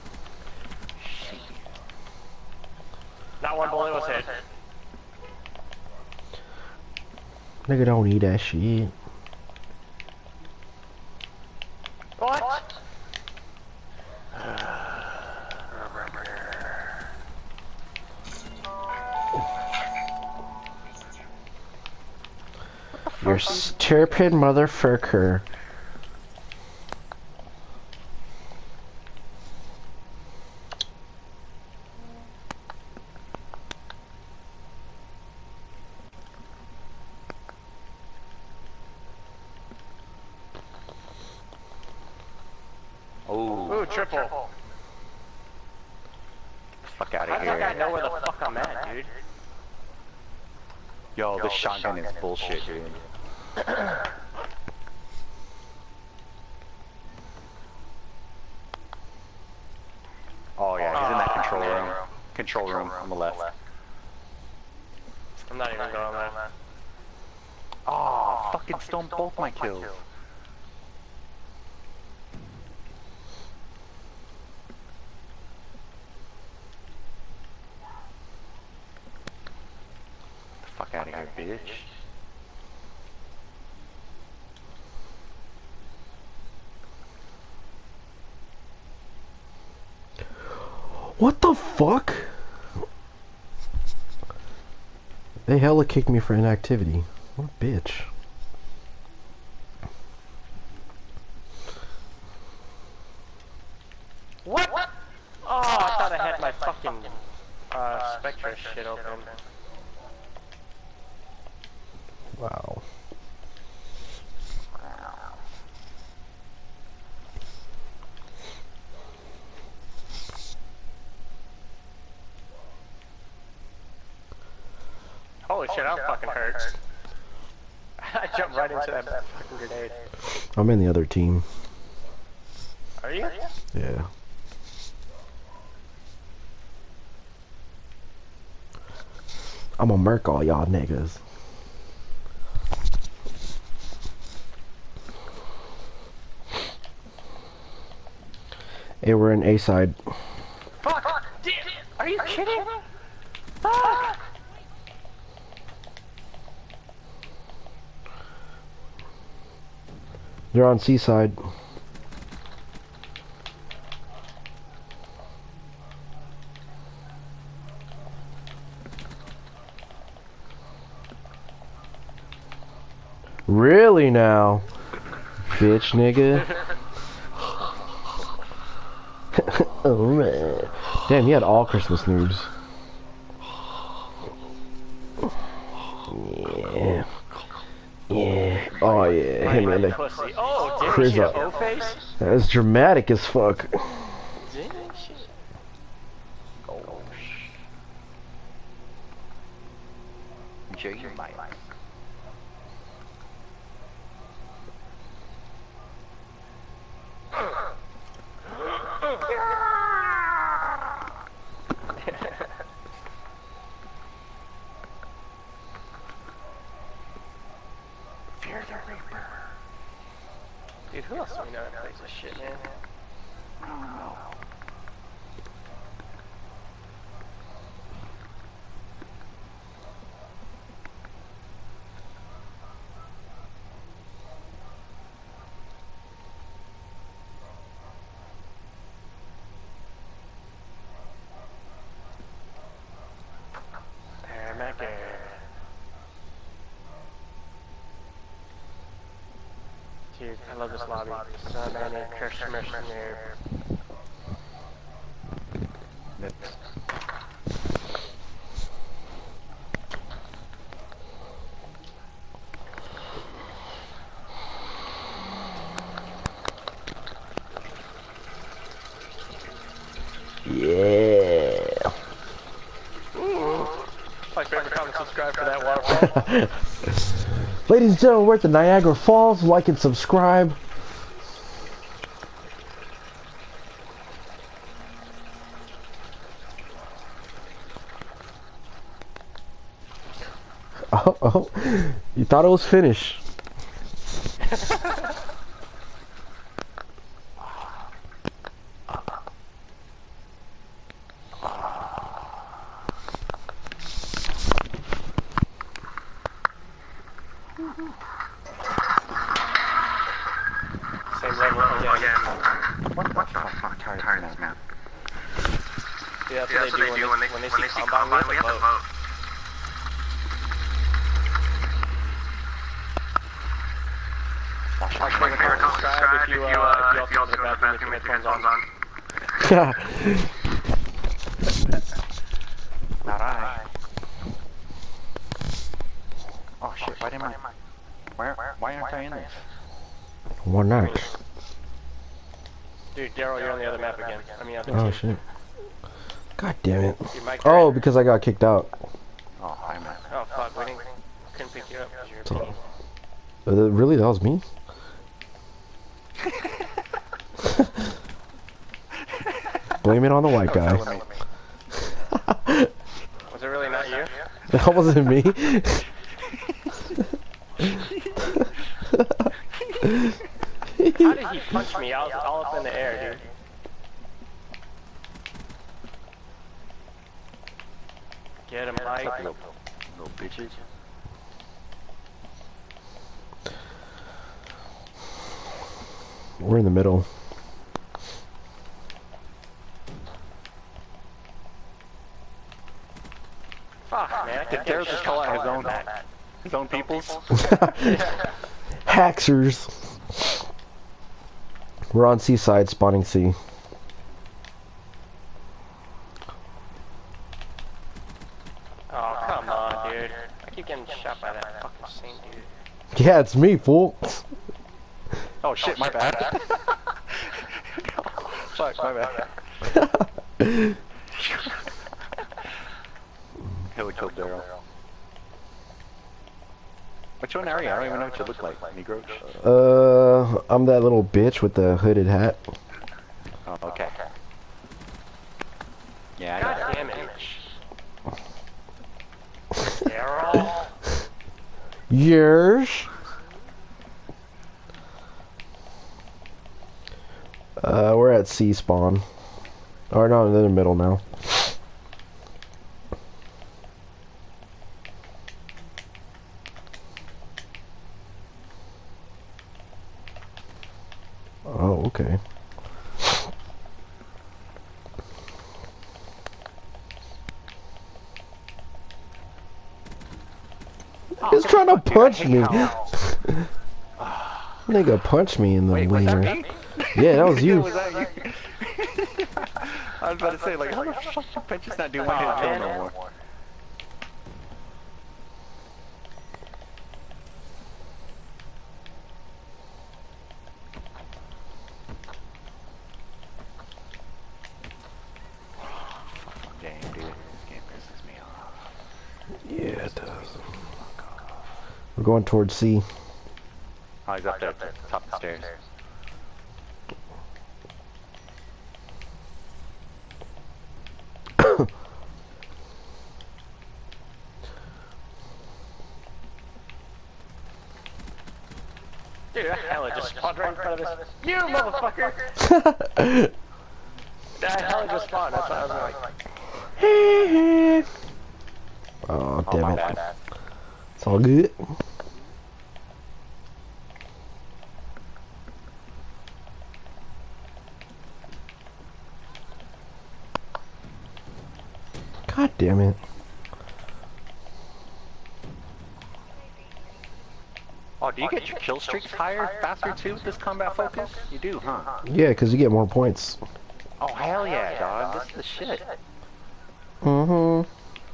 Not one bullet was hit. Nigga don't eat that shit. What? You're stupid motherfucker. Oh, Ooh, triple. fuck out How of does that guy here. know where the fuck I'm at, dude? Yo, this shotgun is bullshit, dude. Oh yeah, he's in that control room. Control room on the left. I'm not even going there. Oh, fucking stole both my kills. The fuck out of here, bitch. What the fuck? They hella kicked me for inactivity. What a bitch. What? Oh, I thought I had my fucking uh, Spectre shit open. Wow. Holy shit, I'm fucking hurt. I jumped right into that fucking grenade. I'm in the other team. Are you? Yeah. I'm gonna murk all y'all niggas. Hey, we're in A side. Fuck! Damn. Are you kidding? Fuck! They're on C side. Really now? bitch, nigga. Oh man. Damn, he had all Christmas noobs. Yeah. Yeah. Oh yeah. Hit me in the Pussy. Oh, damn, Chris she had up. O face? That's dramatic as fuck. Damn, she... Oh, Enjoy your life. Fear the Reaper. Dude, who else do we know that plays this shit, man? I don't know. There, Macker. Dude, I love this lobby. Some man named Kirsch Mercenary. That's Yeah. Like, favorite, comment, subscribe for that waterfall. Ladies and gentlemen, we're at the Niagara Falls. Like and subscribe. Oh, oh, you thought it was finished. Same level again. what the fuck? I'm tired of this map. Yeah, that's what they do when they, when they see Combine, we have to vote. Watch Like, out, favorite, comment, subscribe if you, uh, if you also go to the bathroom with your headphones on. Not I. Oh shit, why didn't I? Why, why aren't I in this? One night. Dude, Daryl, you're on the other map again. I mean, other Oh team. shit. God damn it. Dude, Mike, Oh, right? because I got kicked out. Oh, I'm in. Oh, fuck, we didn't, couldn't pick you up because you're a So- team. Uh, really? That was me? Blame it on the white guy. Was it really not you? That wasn't me. How did he punch me? I was all up in the air, dude. Get him, Mike. Little, little bitches. We're in the middle. Fuck, man. I Did could Daryl just call out his own, his own peoples? Haxers. We're on Seaside, spawning C. Oh, come on, dude. I keep getting shot by that fucking same dude. Yeah, it's me, fool. Oh shit, my bad. Fuck, my bad. Who would kill Daryl? Which one are you? I don't even know what you look like. Negro? Uh, I'm that little bitch with the hooded hat. Oh, okay. Yeah, I God know. damn it. Daryl? Yours. Uh, we're at C spawn. Or no, they're in the middle now. Oh, okay. He's trying to punch me. Nigga punched me in the Wait, was that wiener. me? Yeah, that was you. Was that you? I was about to say, like, how the fuck did Benji's not doing one hit kill no more? Fucking game, dude. This game pisses me off. Yeah, it does. We're going towards C. Oh, he's up there at the top of the stairs. Dude, that hella just spawned right in front of us. You motherfucker! That hella just spawned, that's why I was like... Oh, Oh, damn my it. bad. It's all good. God damn it. Oh, do you get your kill streaks higher, faster too with this combat focus? You do, huh? Yeah, because you get more points. Oh, hell yeah, dog. This is the shit. Mm-hmm.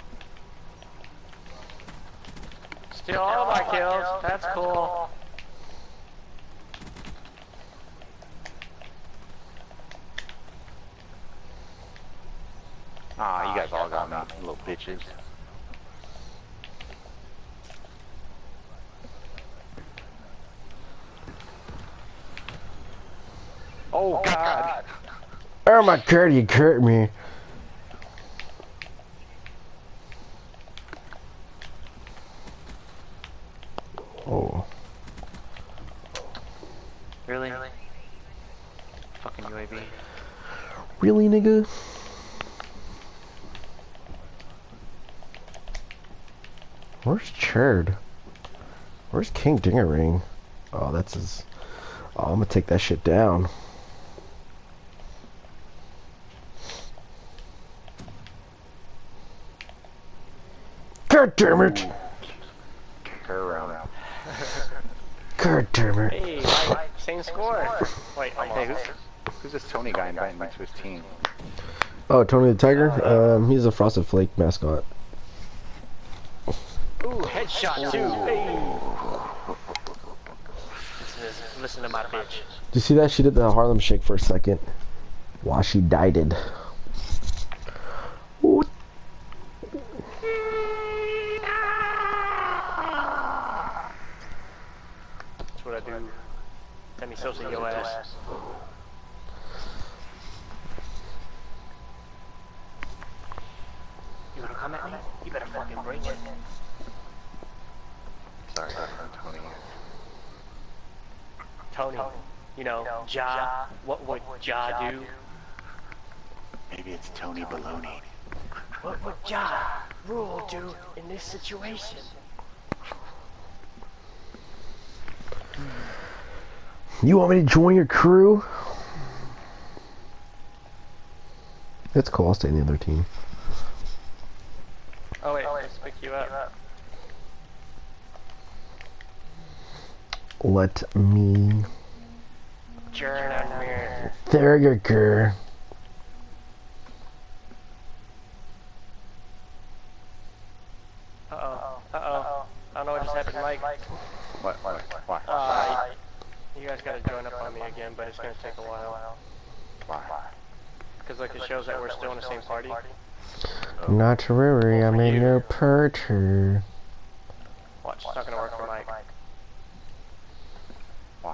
Steal all of my kills, that's cool. Ah, you guys all got me, you little bitches. Oh, God. Oh my god, you hurt me. Oh. Really? Fucking U A V. Really, nigga? Where's Cherd? Where's King Dingaring? Oh, that's his... Oh, I'm gonna take that shit down. God damn it! Around. God damn it. Hey, Mike, same score. Wait, Hey, almost. who's, who's this Tony guy inviting me to his team? Oh, Tony the Tiger? Um, he's a Frosted Flake mascot. Ooh, headshot too. Hey. Listen, listen to my bitch. Did you see that? She did the Harlem Shake for a second. While she died. It. Ooh. That's what I do. Let me Sosa your ass. You wanna come at me? You better fucking bring it. Sorry, Tony. Tony, you know, Ja, what would Ja do? Maybe it's Tony Baloney. What would Ja Rule do in this situation? You want me to join your crew? It's cool, I'll stay in the other team. Oh wait, let's pick you up. Let me... Journey on mirror. There you go. Uh oh. Uh oh. I don't know what just happened, Mike. What? What? Why? Uh, you guys gotta join up on me again, but it's gonna take a while. Why? Because like it shows that we're still in the same party. Not to worry, I'm in your perter. Watch, it's not gonna work for Mike. Why?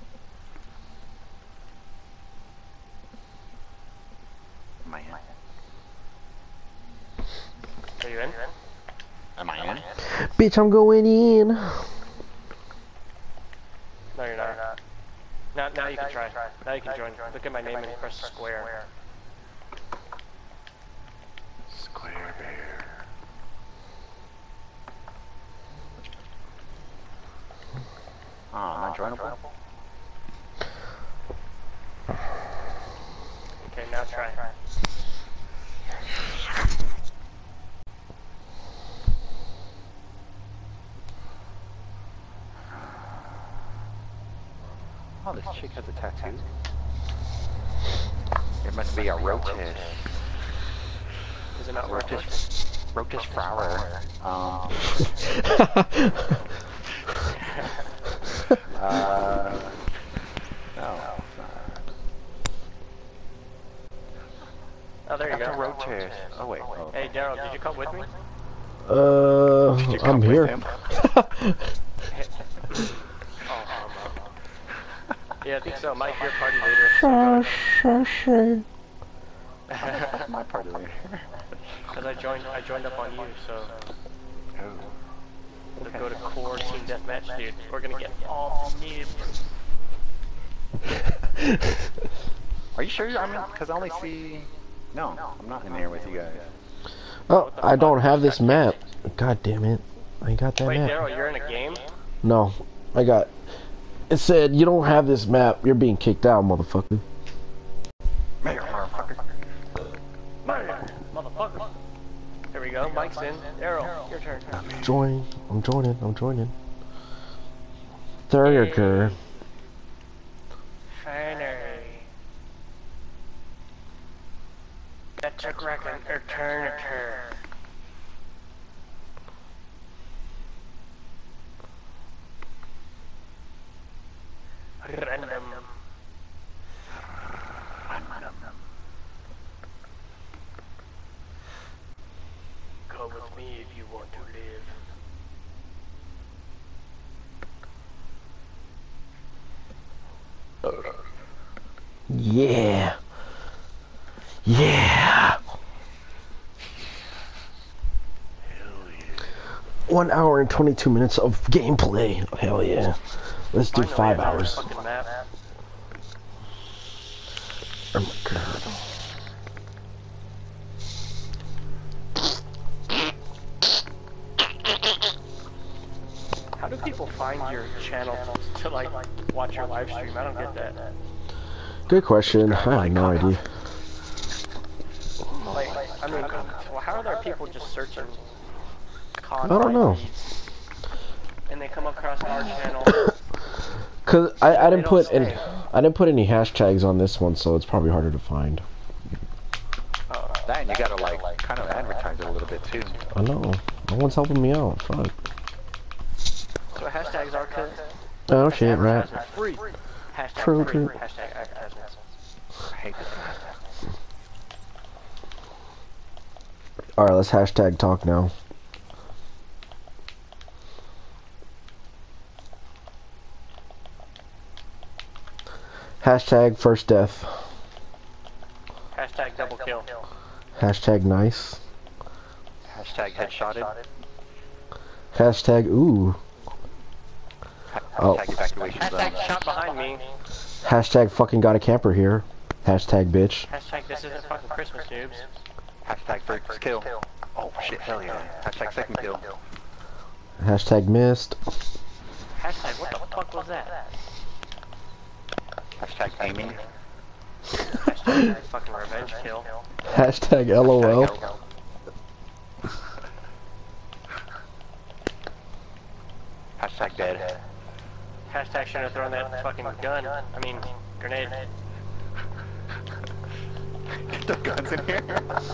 Am I in? Are you in? Am I in? Bitch, I'm going in. No, you're not. Now, now you can try. Now you can join. Look at my name and press square. Square bear. Ah, not joinable? Okay, now try. Oh, this chick has a tattoo. It must be a rotish. Is it not working? Rotish, rotish flower. Um. uh. No. Oh, there you That's go. a rotish. Oh wait. Oh. Hey, Daryl, did you come with me? Uh, Did you I'm come with here. him? Oh, homo. Yeah, I think so. Mike, your party leader. That's my party leader. Because I joined, I joined up on you, so Oh. let's go to core team deathmatch, dude. We're gonna get all noobs. Are you sure? I mean, because I only see. No, I'm not in here with you guys. Oh, I don't have this map. God damn it. I ain't got that Wait, map. Daryl, you're in a game? No, I got. It said, you don't have this map. You're being kicked out, motherfucker. Mayor, motherfucker. Motherfucker. Here we go. Mike's in. Daryl, your turn. Join. I'm joining. I'm joining. Thurger. Finally. That took like an eternity. Random. Come with me if you want to live. Yeah. Yeah. One hour and twenty-two minutes of gameplay. Hell yeah. Let's do five hours. Oh my god. How do people find your channel to like watch your live stream? I don't get that. Good question. I have no idea. Like, I mean, well, how are there people just searching I don't know. and they come across our channel? Cause I, I didn't They put don't any, say. I didn't put any hashtags on this one, so it's probably harder to find. Uh, That and you gotta like kind of advertise it a little bit too. I know. No one's helping me out. Fuck. so hashtags are good. Oh shit, right. Free. Hashtag True, free. true. Hashtag advertisements. I hate this hashtag. Alright, let's hashtag talk now. Hashtag first death. Hashtag double kill. Hashtag nice. Hashtag headshotted. Hashtag ooh. Oh. Hashtag evacuation zone. Hashtag shot behind me. Hashtag fucking got a camper here. Hashtag bitch. Hashtag this isn't fucking Christmas, noobs. Hashtag first kill. Oh shit, hell yeah. Hashtag second kill. Hashtag missed. Hashtag what the fuck was that? Hashtag aiming. Hashtag fucking revenge kill. Hashtag LOL. Hashtag dead. Hashtag shouldn't have thrown that fucking gun. I mean, grenade. Get the guns in here.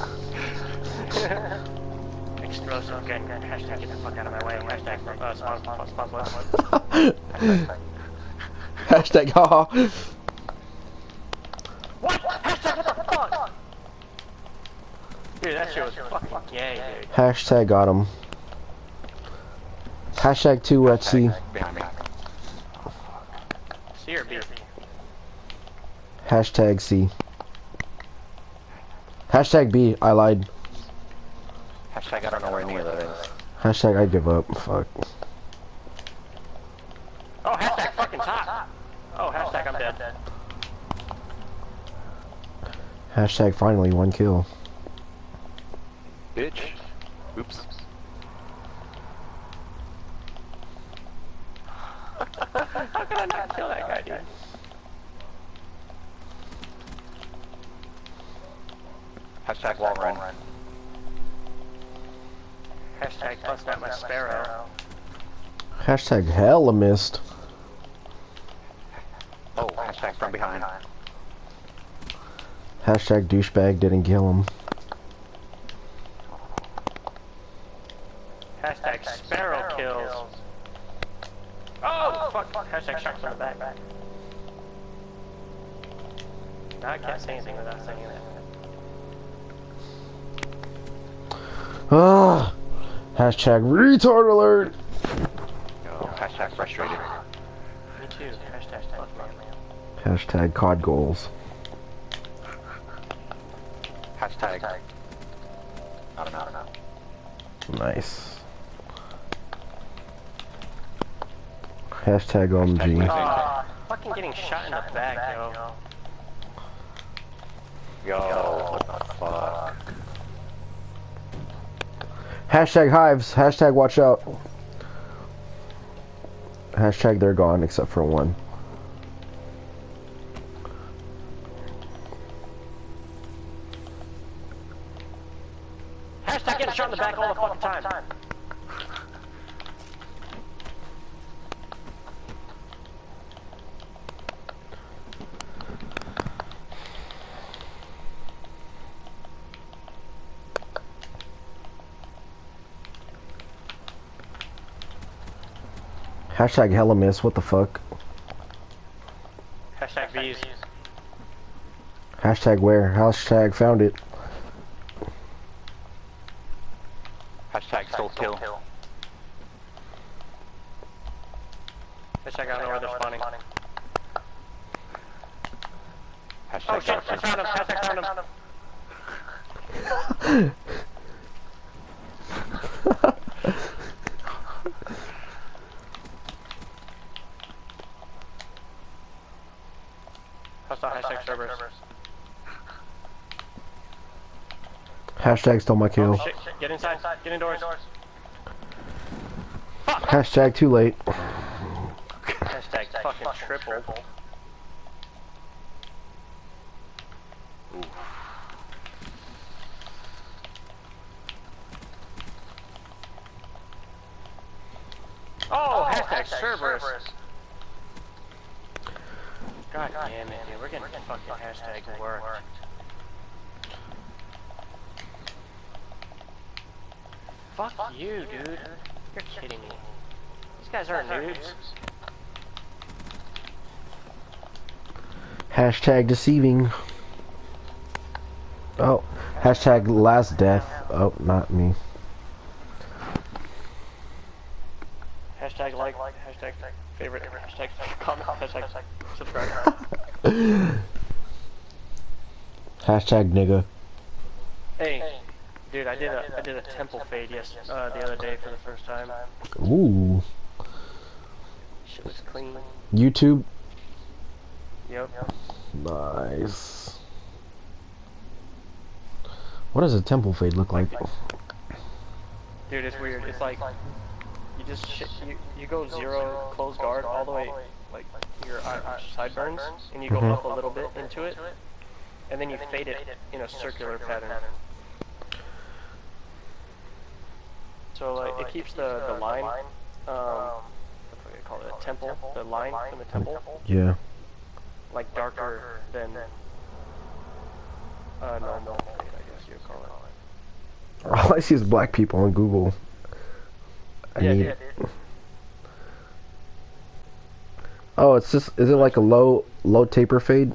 Explosive gun. Hashtag get the fuck out of my way. Hashtag uh, spawn, spawn, spawn, spawn. Hashtag haha. What? Hashtag what the fuck? Dude, that shit was fucking gay, dude. Hashtag got him. Hashtag two at sea. Behind me. C or B? Hashtag C. Hashtag B. I lied. Hashtag I don't know where any of that is. Hashtag I give up. Fuck. Oh, hashtag fucking top. Oh, hashtag I'm dead. Hashtag finally one kill. Bitch. Oops. How can I not kill that guy, dude? Hashtag wall run. Hashtag busting out my sparrow. Hashtag hella missed. Oh, Hashtag douchebag didn't kill him. Hashtag sparrow kills. Oh, fuck. Hashtag shots on the back. Now I can't say anything without saying that. Ah, hashtag retard alert. Yo, hashtag frustrated. Me too. Hashtag fuck man. Hashtag C O D goals. Hashtag. I don't know, I don't know. Nice. Hashtag O M G. Aw, fucking getting shot in the back, yo. Yo, what the fuck? Hashtag hives. Hashtag watch out. Hashtag they're gone except for one. Hashtag getting shot in the back all the fucking time. Hashtag hella miss. What the fuck? Hashtag V's. Hashtag where? Hashtag found it. Hashtag soul kill. Hashtag I don't know where they're spawning. Oh Hashtag shit, I darkness. found him. Hashtag found him. Hostile hashtag servers. Hashtag stole my kill. Oh shit, shit, get inside, get indoors. Hashtag too late. Hashtag fucking triple. Oh, hashtag servers. God damn it, dude, we're getting fucking hashtag worked. Fuck you, dude. You're kidding me. These guys aren't noobs. Hashtag deceiving. Oh, hashtag last death. Oh, not me. Hashtag like, hashtag favorite, hashtag comment, hashtag subscribe. Hashtag nigga. Hey, dude, I did a I did a temple fade yes uh, the other day for the first time. Ooh. Shit was clean. YouTube. Yep. Nice. What does a temple fade look like? Dude, it's weird. It's like you just sh you you go zero close guard all the way like your uh, sideburns, and you go Mhm. up a little bit into it, and then you fade it in a circular pattern. So like it keeps the the line, um, what do you call it? A temple, the line from the temple, Yeah. like darker than uh normal fade, I guess you'd call it. All I see is black people on Google. I Yeah, need. dude. Oh, it's just. Is it like a low, low taper fade?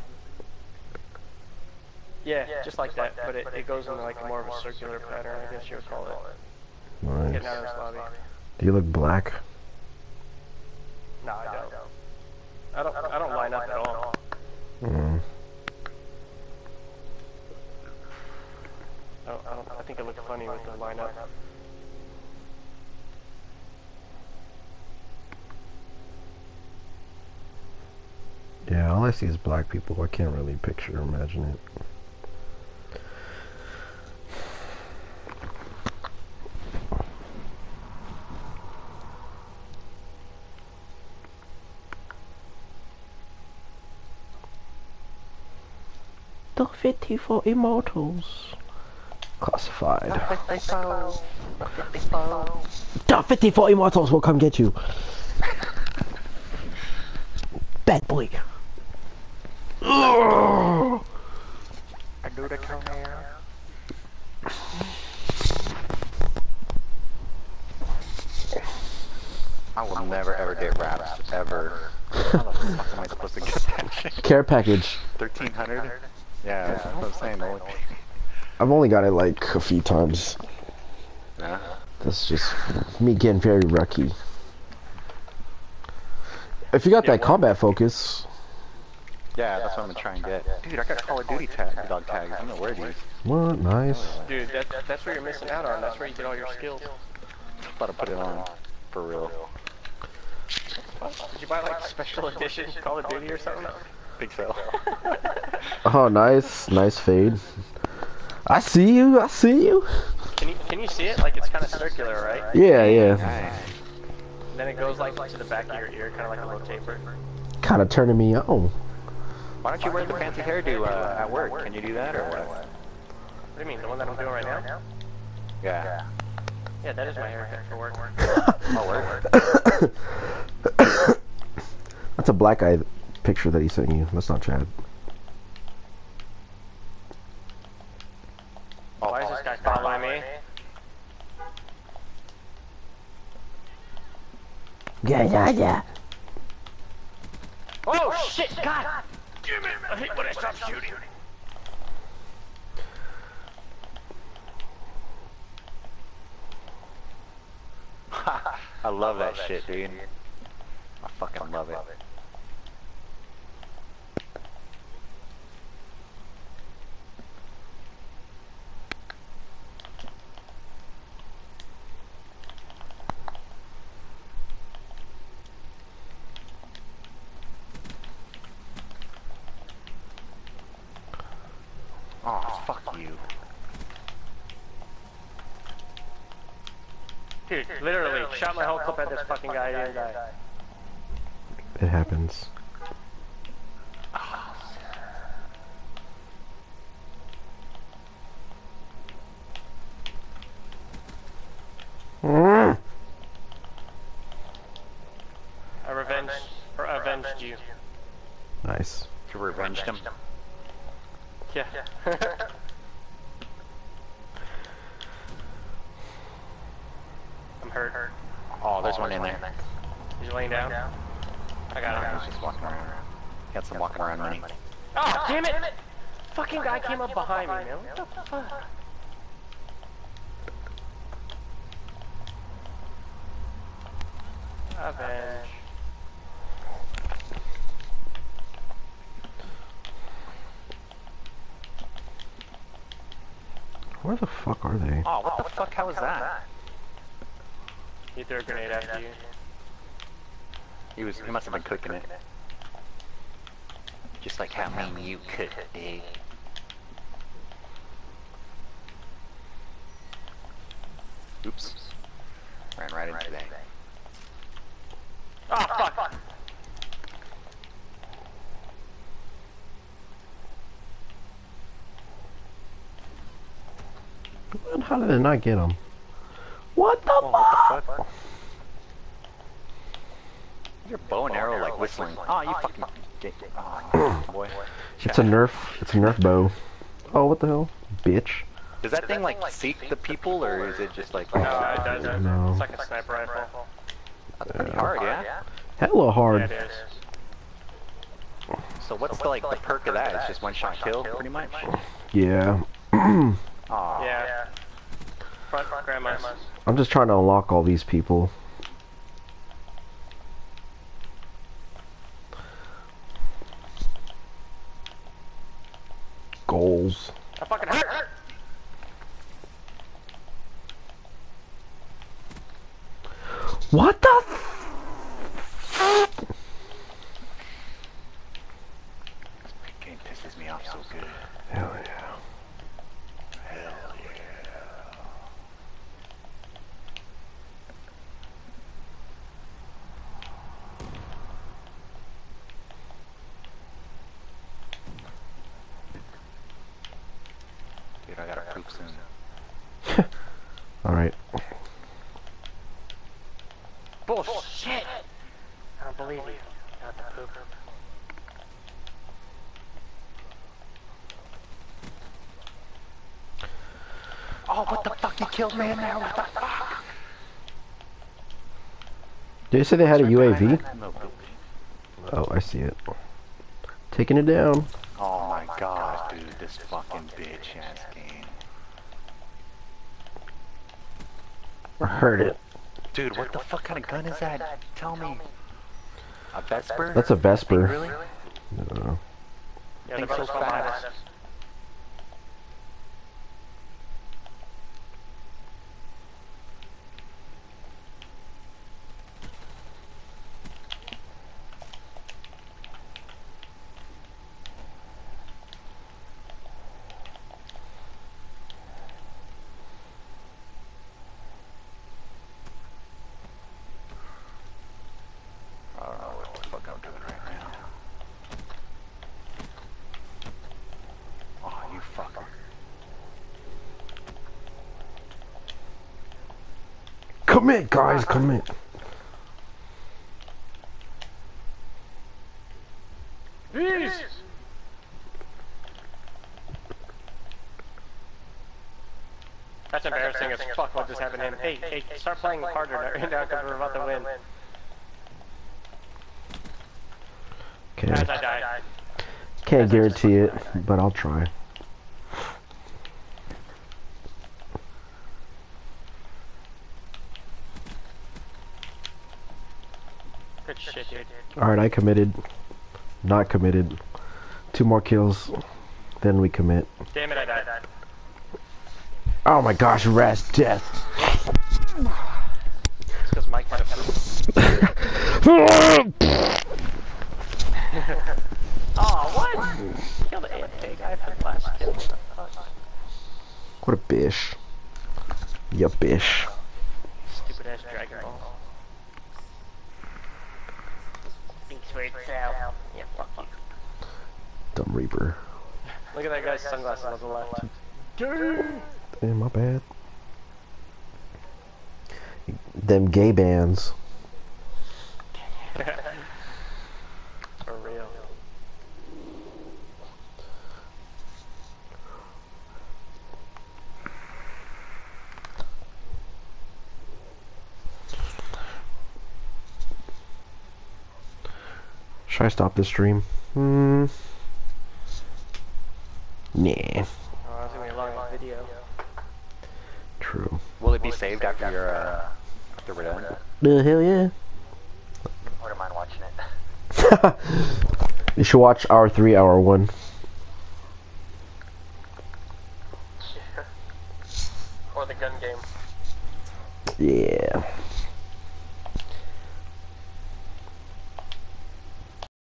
Yeah, just like that, but it, it goes into like more of a circular pattern, I guess you would call it. Nice. Getting out of this lobby. Do you look black? No, I don't. I don't. I don't line up at all. Mm. I, don't, I, don't, I think I look funny with the lineup. Yeah, all I see is black people. I can't really picture or imagine it. The fifty for immortals. Classified. The fifty for immortals will come get you. Bad boy. Ugh. dude come here. I will never ever get wraps, ever. How the fuck am I supposed to get that shit? Care package. thirteen hundred? Yeah, that's what I'm saying. The only thing. I've only got it like a few times. Yeah. That's just me getting very lucky. If you got that combat focus. Yeah, that's what I'm gonna try and get. Dude, I got Call of Duty tag, dog tags. I don't know where these. What? Nice. Dude, that, that's where you're missing out on. That's where you get all your skills. Thought I'd put it on for real. What? Did you buy like special edition Call of Duty or something? Think so. Oh, nice. Nice fade. I see you. I see you. Can you can you see it? Like it's kind of circular, right? Yeah, yeah. Nice. And then it goes like to the back of your ear, kind of like a little taper. Kind of turning me on. Why don't you wear the fancy hairdo uh, at work? Can you do that or what? What do you mean? The one that I'm doing right now? Yeah. Yeah, that is my haircut for work. Oh, work. That's a black eye picture that he sent you. That's not Chad. Why is this guy following me? Yeah, yeah, yeah. Oh shit! God! Damn it! I hate when I stop shooting. I love that shit, dude. I fucking love it. Oh, fuck you. Dude, literally, shot my whole clip at this fucking guy and died. It happens. Mm. I revenged, or avenged you. Nice. You revenged him? Yeah. I'm hurt. Oh, there's one in there. He's laying down. I got him. He's just walking around. Got some walking around money. Oh, damn it! Fucking guy came up behind me, man. What the fuck? Avenge. Where the fuck are they? Oh, what the fuck? How was that? He threw a grenade after you. He was. He must have been cooking it. Just like how me and you cook, dude. Oops. Ran right into that. Oh, fuck! Man, how did it not get him? What the Oh, what fuck? the fuck? Your bow and arrow like whistling. Oh, you fucking get. Oh, boy. It's a nerf. It's a nerf bow. Oh, what the hell, bitch! Does that thing like seek the people, or is it just like? No, it doesn't. No. It's like a sniper rifle. That's pretty hard, yeah. Hella Yeah, hard. it is. So what's the like the perk of that? It's just one shot kill, pretty much. Yeah. Aw. Yeah. Front, front grandma's. I'm just trying to unlock all these people. Goals. I fucking hurt! What the f- This game pisses me off so good. Hell yeah. Hell yeah. Dude, I gotta poop soon. Alright. Bullshit! I don't believe you. Not the poop. Oh, what the fuck? You killed me in there? What the fuck? Did they say they had a U A V? No, no. Oh, I see it. Taking it down. Oh my god, dude, this fucking bitch ass game. I heard it. Dude, what the fuck kind of gun is that? Tell me. A Vesper? That's a Vesper. Really? No. Yeah, Thing's the so first one behind fast. us. I don't know what the fuck I'm doing right now. Oh, you fucker. Commit, guys, commit. Jeez! That's embarrassing as fuck what just happened to him. Hey, hey, start playing harder right now because we're about to win. Okay. As I die. Can't guarantee it, but I'll try. Good shit, dude. Alright, I committed. Not committed. Two more kills, then we commit. Damn it, I died. Oh my gosh, Raz death. It's because Mike had a Oh, what? Kill the ant pig. I have the last kill. What the fuck? What a bish. Ya bish. Stupid ass Dragon Ball. Thinks for itself. Yeah, fuck you. Dumb Reaper. Look at that guy's sunglasses on the left. Eh, my bad. Them gay bands. For real. Should I stop this stream? Hmm. Nah. Oh, that's gonna be a long video. True. Will it be saved after you're, uh, after we're done? The hell yeah. I wouldn't mind watching it. You should watch our three hour one. Or the gun game. Yeah.